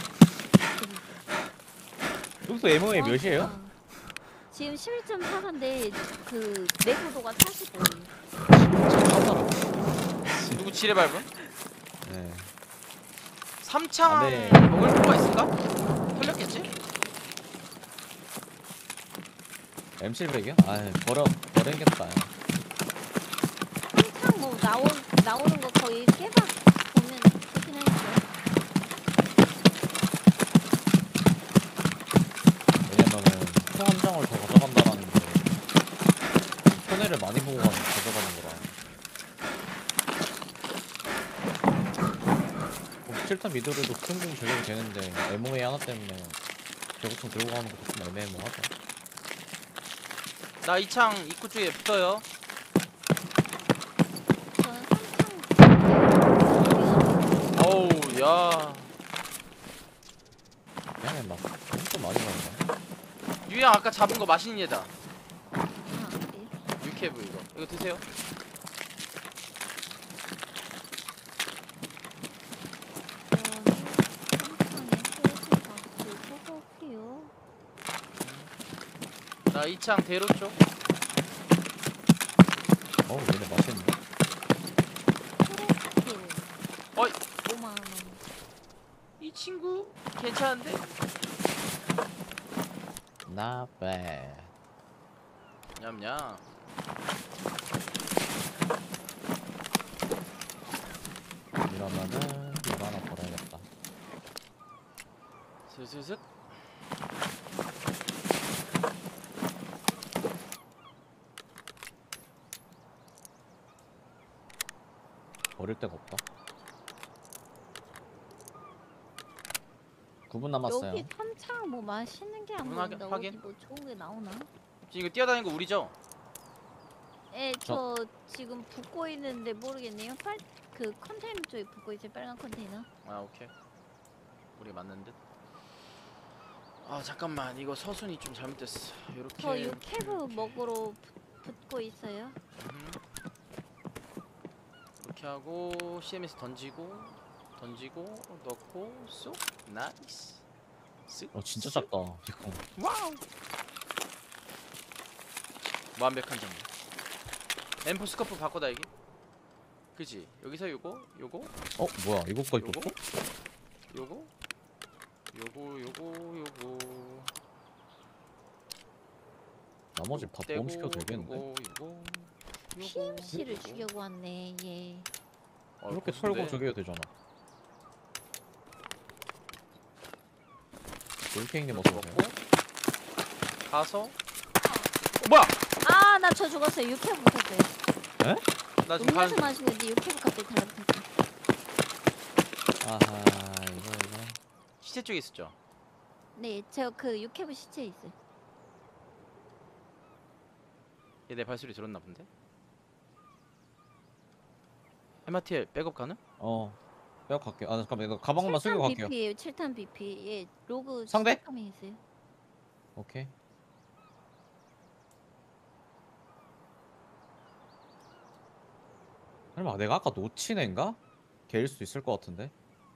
여기서 에모이 몇이에요? 지금 십일 점 사인데 그 내구도가 사십오. 누구 지뢰 밟음? 네. 삼창 아, 네. 먹을 거가 있을까? 털렸겠지? 엠 칠백이요? 아 버려 버려야겠다. 한창 뭐 나오 나오는 거 거의 깨박 보면 좋긴 하겠어. 왜냐면은 총 한 장을 더 가져간다라는 게 손해를 많이 보고 가서 가져가는 거라. 칠 탄 미드로도 큰공 제격이 되는데 엠오에이 하나 때문에 저거총 들고 가는 것도 좀 애매모하죠. 나 이창 입구 쪽에 붙어요. 저는 삼창 어우 야. 그냥 막 엄청 많이 가네. 유양 아까 잡은 거 맛있는 얘다. 아, 네. 유캐브 이거. 이거 드세요. 나 이창 대로 쪽. 어우 얘네 맛있네. 어이. 오만 원. 이 친구 괜찮은데? Not bad. 냠냠. 이러면은 이거 하나 벌어야겠다. 슬슬슬. 버릴 데가 없다. 구 분 남았어요. 여기 삼창 뭐 맛있는 게 안 음, 하긴- 보인다. 어디 하긴. 뭐 좋은 게 나오나? 지금 이거 뛰어다니는 거 우리죠? 예, 저 지금 붙고 있는데 모르겠네요. 빨, 그 컨테이너 쪽에 붙고 있어요. 빨간 컨테이너. 아 오케이. 우리 맞는 듯. 아 잠깐만 이거 서순이 좀 잘못됐어. 요렇게. 저 유캐브 먹으러 붙- 붙고 있어요. 음. 이렇게 하고 씨엠에스 던지고 던지고 넣고 쏙 나이스. 쓱. 어 진짜 작다. 이거. 와우. 완벽한 정리. 엠포 스커프 바꿔다 이게. 그지? 여기서 요거 요거 어 뭐야 이거까지 요거 떴어? 요거 요거 요거 요거 나머지 다 떼고, 보험시켜도 되겠는데? 요거 요거 피엠씨를 요거. 죽여고 왔네. 예. 어, 이렇게 고수인데. 털고 저기해야 되잖아. 올케이님 어서 오세요. 먹고 가서 어, 뭐야? 아, 나 저 죽었어요. 유캐브 붙었어요. 나 지금 음료수 가 마시고 있는데 유캐브 갑자기 달라붙었어. 아하 이거 이거. 시체 쪽에 있었죠. 네, 저 그 유캐브 시체에 있어요. 얘 내 발소리 들었나 본데? 엠아티엘 백업 가능? 어. 빼고 갈게. 아 잠깐만 이거 가방만 숙이고 갈게요. 비피예요. 칠 탄 비피. 예, 로그 상대? 시작하면 있어요. 오케이. 설마 내가 아까 놓친 애인가? 걔일 수도 있을 것 같은데.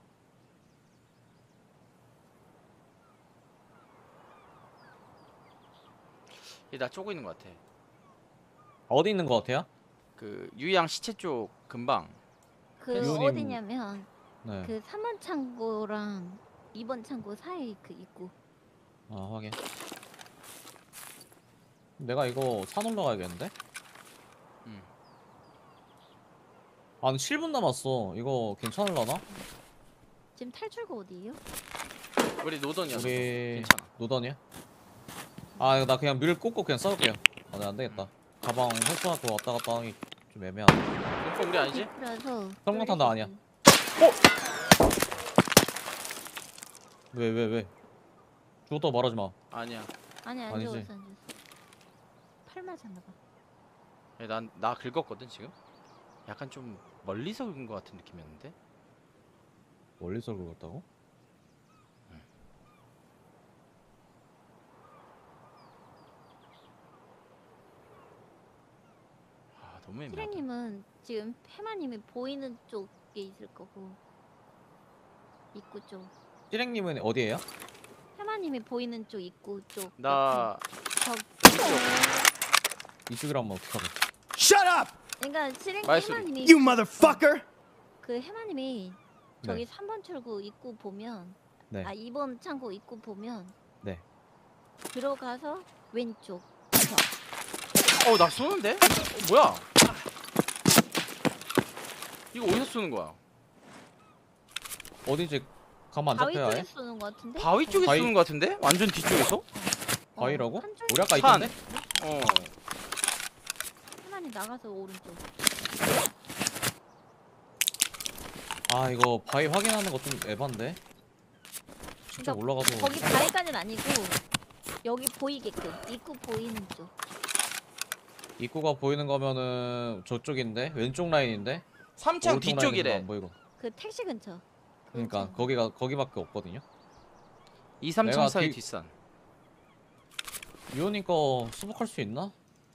얘 나 쪼고 있는 것 같아. 어디 있는 것 같아요? 그 유양 시체 쪽 근방. 그 유님- 어디냐면 네. 그 삼 번 창고랑 이 번 창고 사이 그 입구. 아 확인. 내가 이거 산 올라가야겠는데? 음. 아 근데 칠 분 남았어. 이거 괜찮을라나? 지금 탈출구 어디예요? 우리 노던이었어. 우리 괜찮아. 노던이야? 아 이거 나 그냥 밀 꽂고 그냥 싸울게요. 아 네, 안되겠다. 가방 홀수하고 왔다 갔다 하기 좀 애매하네. 이거 우리 아니지? 비프라서 성공탄 나 아니야. 왜 왜 왜? 죽었다고 말하지 마. 아니야. 아니 안 아니지. 죽었어 안 죽었어. 팔 맞았나 봐. 난나 긁었거든 지금. 약간 좀 멀리서 긁은 것 같은 느낌이었는데. 멀리서 긁었다고? 아 너무 애매하다. 티랭님은 지금 해마님이 보이는 쪽에 있을 거고 입구 쪽. 찌랭님은 어디에요? 해마님이 보이는 쪽 입구 쪽. 나 저 이쪽이라면 어떡하래. Shut up, 그러니까 티랭 말소리. 해마님이 you motherfucker! 그 해마님이 네. 저기 삼 번 출구 입구 보면 네. 아 이 번 창고 입구 보면 네. 들어가서 왼쪽. 어 나 쏘는데? 어, 뭐야? 이거 어디서 쏘는 거야? 어디지? 가면 안 바위 잡혀야 쪽에 해? 쏘는 거 같은데? 바위 쪽에 바위- 쏘는 거 같은데? 완전 뒤쪽에서? 어, 바위라고? 한쪽 우리 아까 산. 있던데? 어. 해마님 나가서 오른쪽. 아 이거 바위 확인하는 거 좀 에반데? 진짜 그러니까 올라가서 거기 바위까지는 아니고 여기 보이게끔 입구 보이는 쪽. 입구가 보이는 거면은 저쪽인데? 왼쪽 라인인데? 삼창 오른쪽 라인은 뒤쪽이래. 안 보이고. 그 택시 근처. 그러니까 근처. 거기가 거기밖에 없거든요. 이, 삼창 내가 사이 뒤- 뒷산. 유언이 거 수복할 수 있나?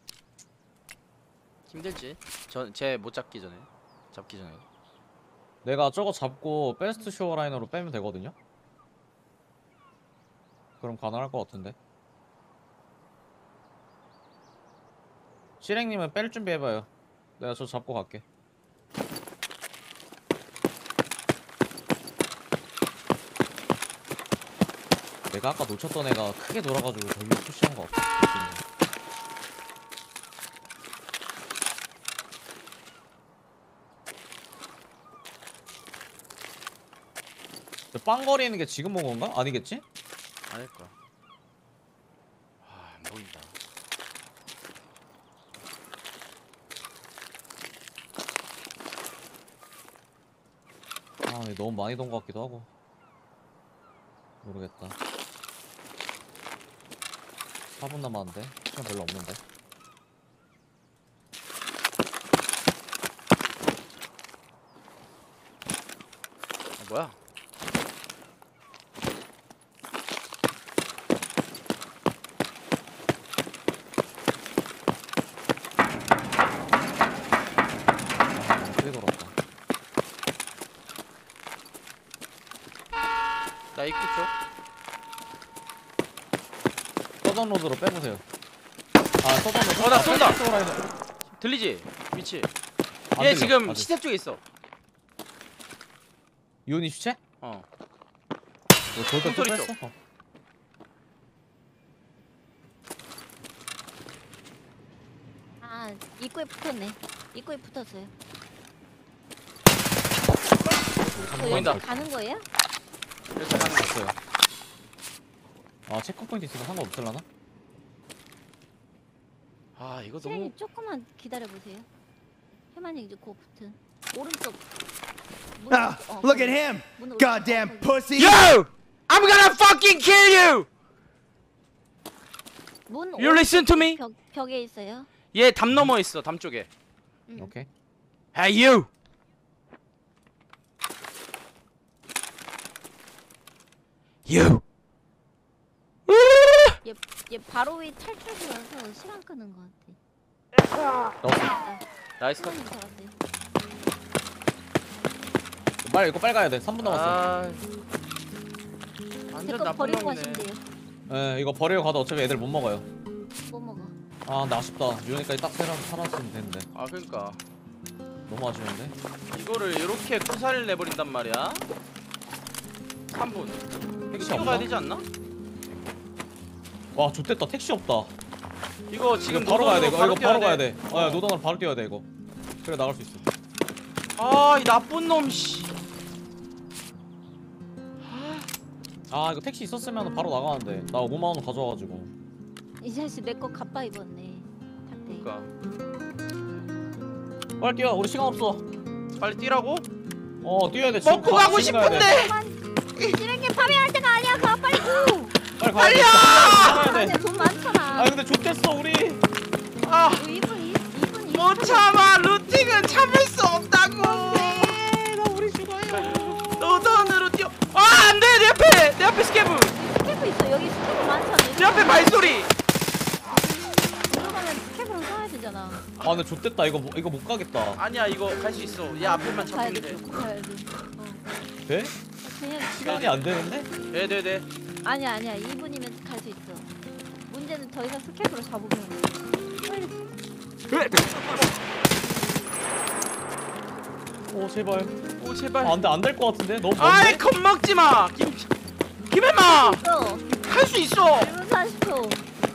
힘들지. 저쟤못 잡기 전에. 잡기 전에. 내가 저거 잡고 베스트 쇼어 라인으로 빼면 되거든요? 그럼 가능할 것 같은데. 실행님은 뺄 준비 해봐요. 내가 저 잡고 갈게. 내가 아까 놓쳤던 애가 크게 돌아가지고 저기로 푸시한 것 같아. 저 빵거리는 게 지금 본 건가? 아니겠지? 아닐 거야. 아, 안 보인다. 아 이거 너무 많이 돈 것 같기도 하고 모르겠다. 사 분 남았는데 시간 별로 없는데. 아, 뭐야? 크게 돌았다. 나 입구 쪽. 서던 로드로 빼보세요. 아 서던 로드. 어, 나 쏜다! 아, 라인. 들리지? 위치. 안 얘 들려, 지금 아직. 시체 쪽에 있어. 유은이 시체? 어. 뭐 돌도 또 총소리 뺐어? 쪽. 어. 아 입구에 붙었네. 입구에 붙었어요. 저 보인다. 여기 가는 거예요? 그래서 가는 거. 없어요. 아 체크 포인트 있으면 상관없을라나? 아 이거 너무. 시장님 조금만 기다려 보세요. 해만이 이제 곧 붙은 오른쪽. 문- Ah, 어, look at 거기. him. 문 오른쪽. Goddamn 거기. pussy. Yo! I'm gonna fucking kill you! 문 You listen to me? 벽, 벽에 있어요. 얘 담 넘어 있어. 담 쪽에. 응. 오케이. Hey you! You! 얘, 얘 바로 위 탈출구라서 시간 끄는 것 같아. 넣었어. 나이스 컷. 시간이 잡았어요. 빨리 이거 빨리 가야 돼. 삼 분 남았어. 아. 완전 제거 나쁜 버리고 놈이네. 가시면 돼요. 예, 이거 버리고 가도 어차피 애들 못 먹어요. 뭐 먹어? 아, 근데 아쉽다. 유니까지 딱 살아 살았으면 되는데. 아 그러니까 너무 아쉬운데. 이거를 이렇게 쿠사를 내버린단 말이야. 삼 분. 택시 뛰어가야 없나? 되지 않나? 와, 좋됐다. 택시 없다. 이거 지금 이거 바로 가야 돼. 이거, 이거 뛰어야 바로 가야 돼. 아, 야, 노동을 바로 뛰어야 돼 이거. 그래 나갈 수 있어. 아, 이 나쁜 놈 씨. 아, 이거 택시 있었으면 바로 나가는데. 나 오만 원 가져와가지고. 이 자식 내 거 갚아 입었네. 탁대. 그러니까 빨리 뛰어. 우리 시간 없어. 빨리 뛰라고? 어, 뛰어야 돼. 지금 먹고 가- 가고 지금 가야 돼. 싶은데. 지랭이 파밍할 때가 아니야. 가 빨리 고. 빨리 가야 돼. 빨리야! 가야 돼. 아니야 돈 많잖아. 아, 근데 좋댔어 우리. 아, 이 분 이 분 못 참아. 루팅은 참을 수 없다고. 나 우리 죽어요. 노던으로 뛰어. 아, 안 돼. 내 앞에. 내 앞에 스케브. 스케프 있어. 여기 스케프 많잖아. 내 앞에 발소리. 들어가면 스케프랑 싸야 되잖아. 아, 근데 좋댔다. 이거 못- 이거 못 가겠다. 아니야, 이거 갈 수 있어. 얘 앞에만 가야 잡히면 돼. 돼. 무조건 가야 돼. 어. 돼? 그냥 시간이 안 되는데? 네, 네, 네. 아니야 아니야 이 분이면 갈 수 있어. 문제는 더 이상 스케프로 잡으면 빨리. 오, 제발. 오, 제발. 아, 안돼 안 될 것 같은데. 너무 아이, 먼데? 겁먹지 마. 김 김혜마. 있어. 할 수 있어. 일 분 사십 초.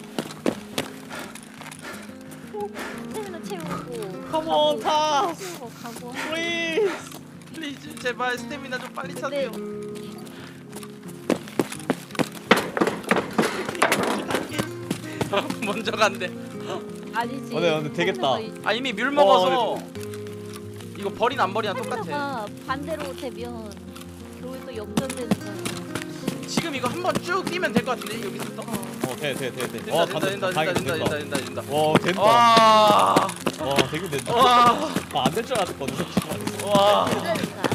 스태미나 채우고. 컴온 타. 채우고 가고. 플리즈. 플리즈 제발 스태미나 좀 빨리 근데 차세요. 먼저 간대. 아니지. 어, 네, 근데 되겠다. 스태미나가 아 이미 물 어, 먹어서 이거 버린 안 버리나 똑같아. 스태미나가 반대로 되면 결국에 또 역전되는 거야. 지금 이거 한번 쭉 뛰면 될 것 같은데 여기서부터. 어, 돼, 돼, 돼, 돼. 된다 와, 된다 다 된다 됐다. 된다 된다 다행이다, 된다 됐다. 된다 된다. 와, 된다. 와. 와, 되긴 된다. 와. 아, 안 될 줄 알았거든. 와. 그러니까.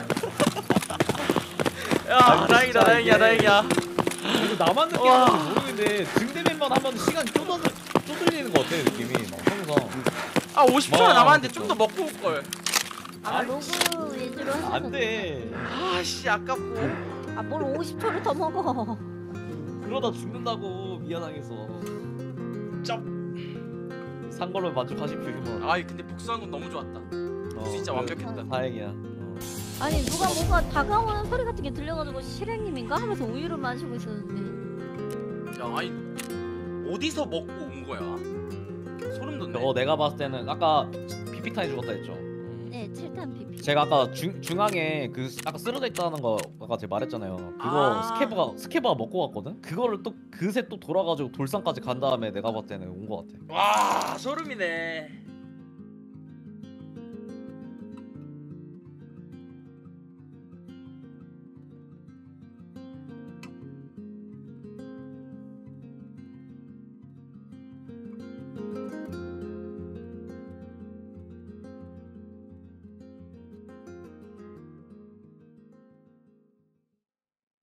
야 아, 다행이다 진짜 다행이야 이게- 다행이야. 이거 나만 와. 느끼는 모르겠는데 등대맨만 하면 시간이 쪼들 쪼들리는 것 같아 느낌이. 막 항상. 아 오십 초나 와, 남았는데 진짜. 좀 더 먹고 올 걸. 아 로그 위주로 하셔서 안 돼. 아씨 아깝고. 아뭘 오십 초를 더 먹어. 그러다 죽는다고 미안하게서. 점. 산 걸로 만족하십시오 휴먼. 아이 근데 복수한 건 너무 좋았다. 어, 진짜 그래. 완벽했다. 다행이야. 어. 아니 누가 뭔가 다가오는 소리 같은 게 들려가지고 실행님인가 하면서 우유를 마시고 있었는데. 야 아니 어디서 먹고 온 거야? 소름 돋네. 저거 내가 봤을 때는 아까 피피탄이 죽었다 했죠. 음. 네 칠 탄 피피. 제가 아까 중 중앙에 그 아까 쓰러져 있다는 거 아까 제가 말했잖아요. 그거 아. 스케브가 스케브가 먹고 갔거든. 그거를 또 그새 또 돌아가지고 돌산까지 간 다음에 내가 봤을 때는 온 거 같아. 와 소름이네.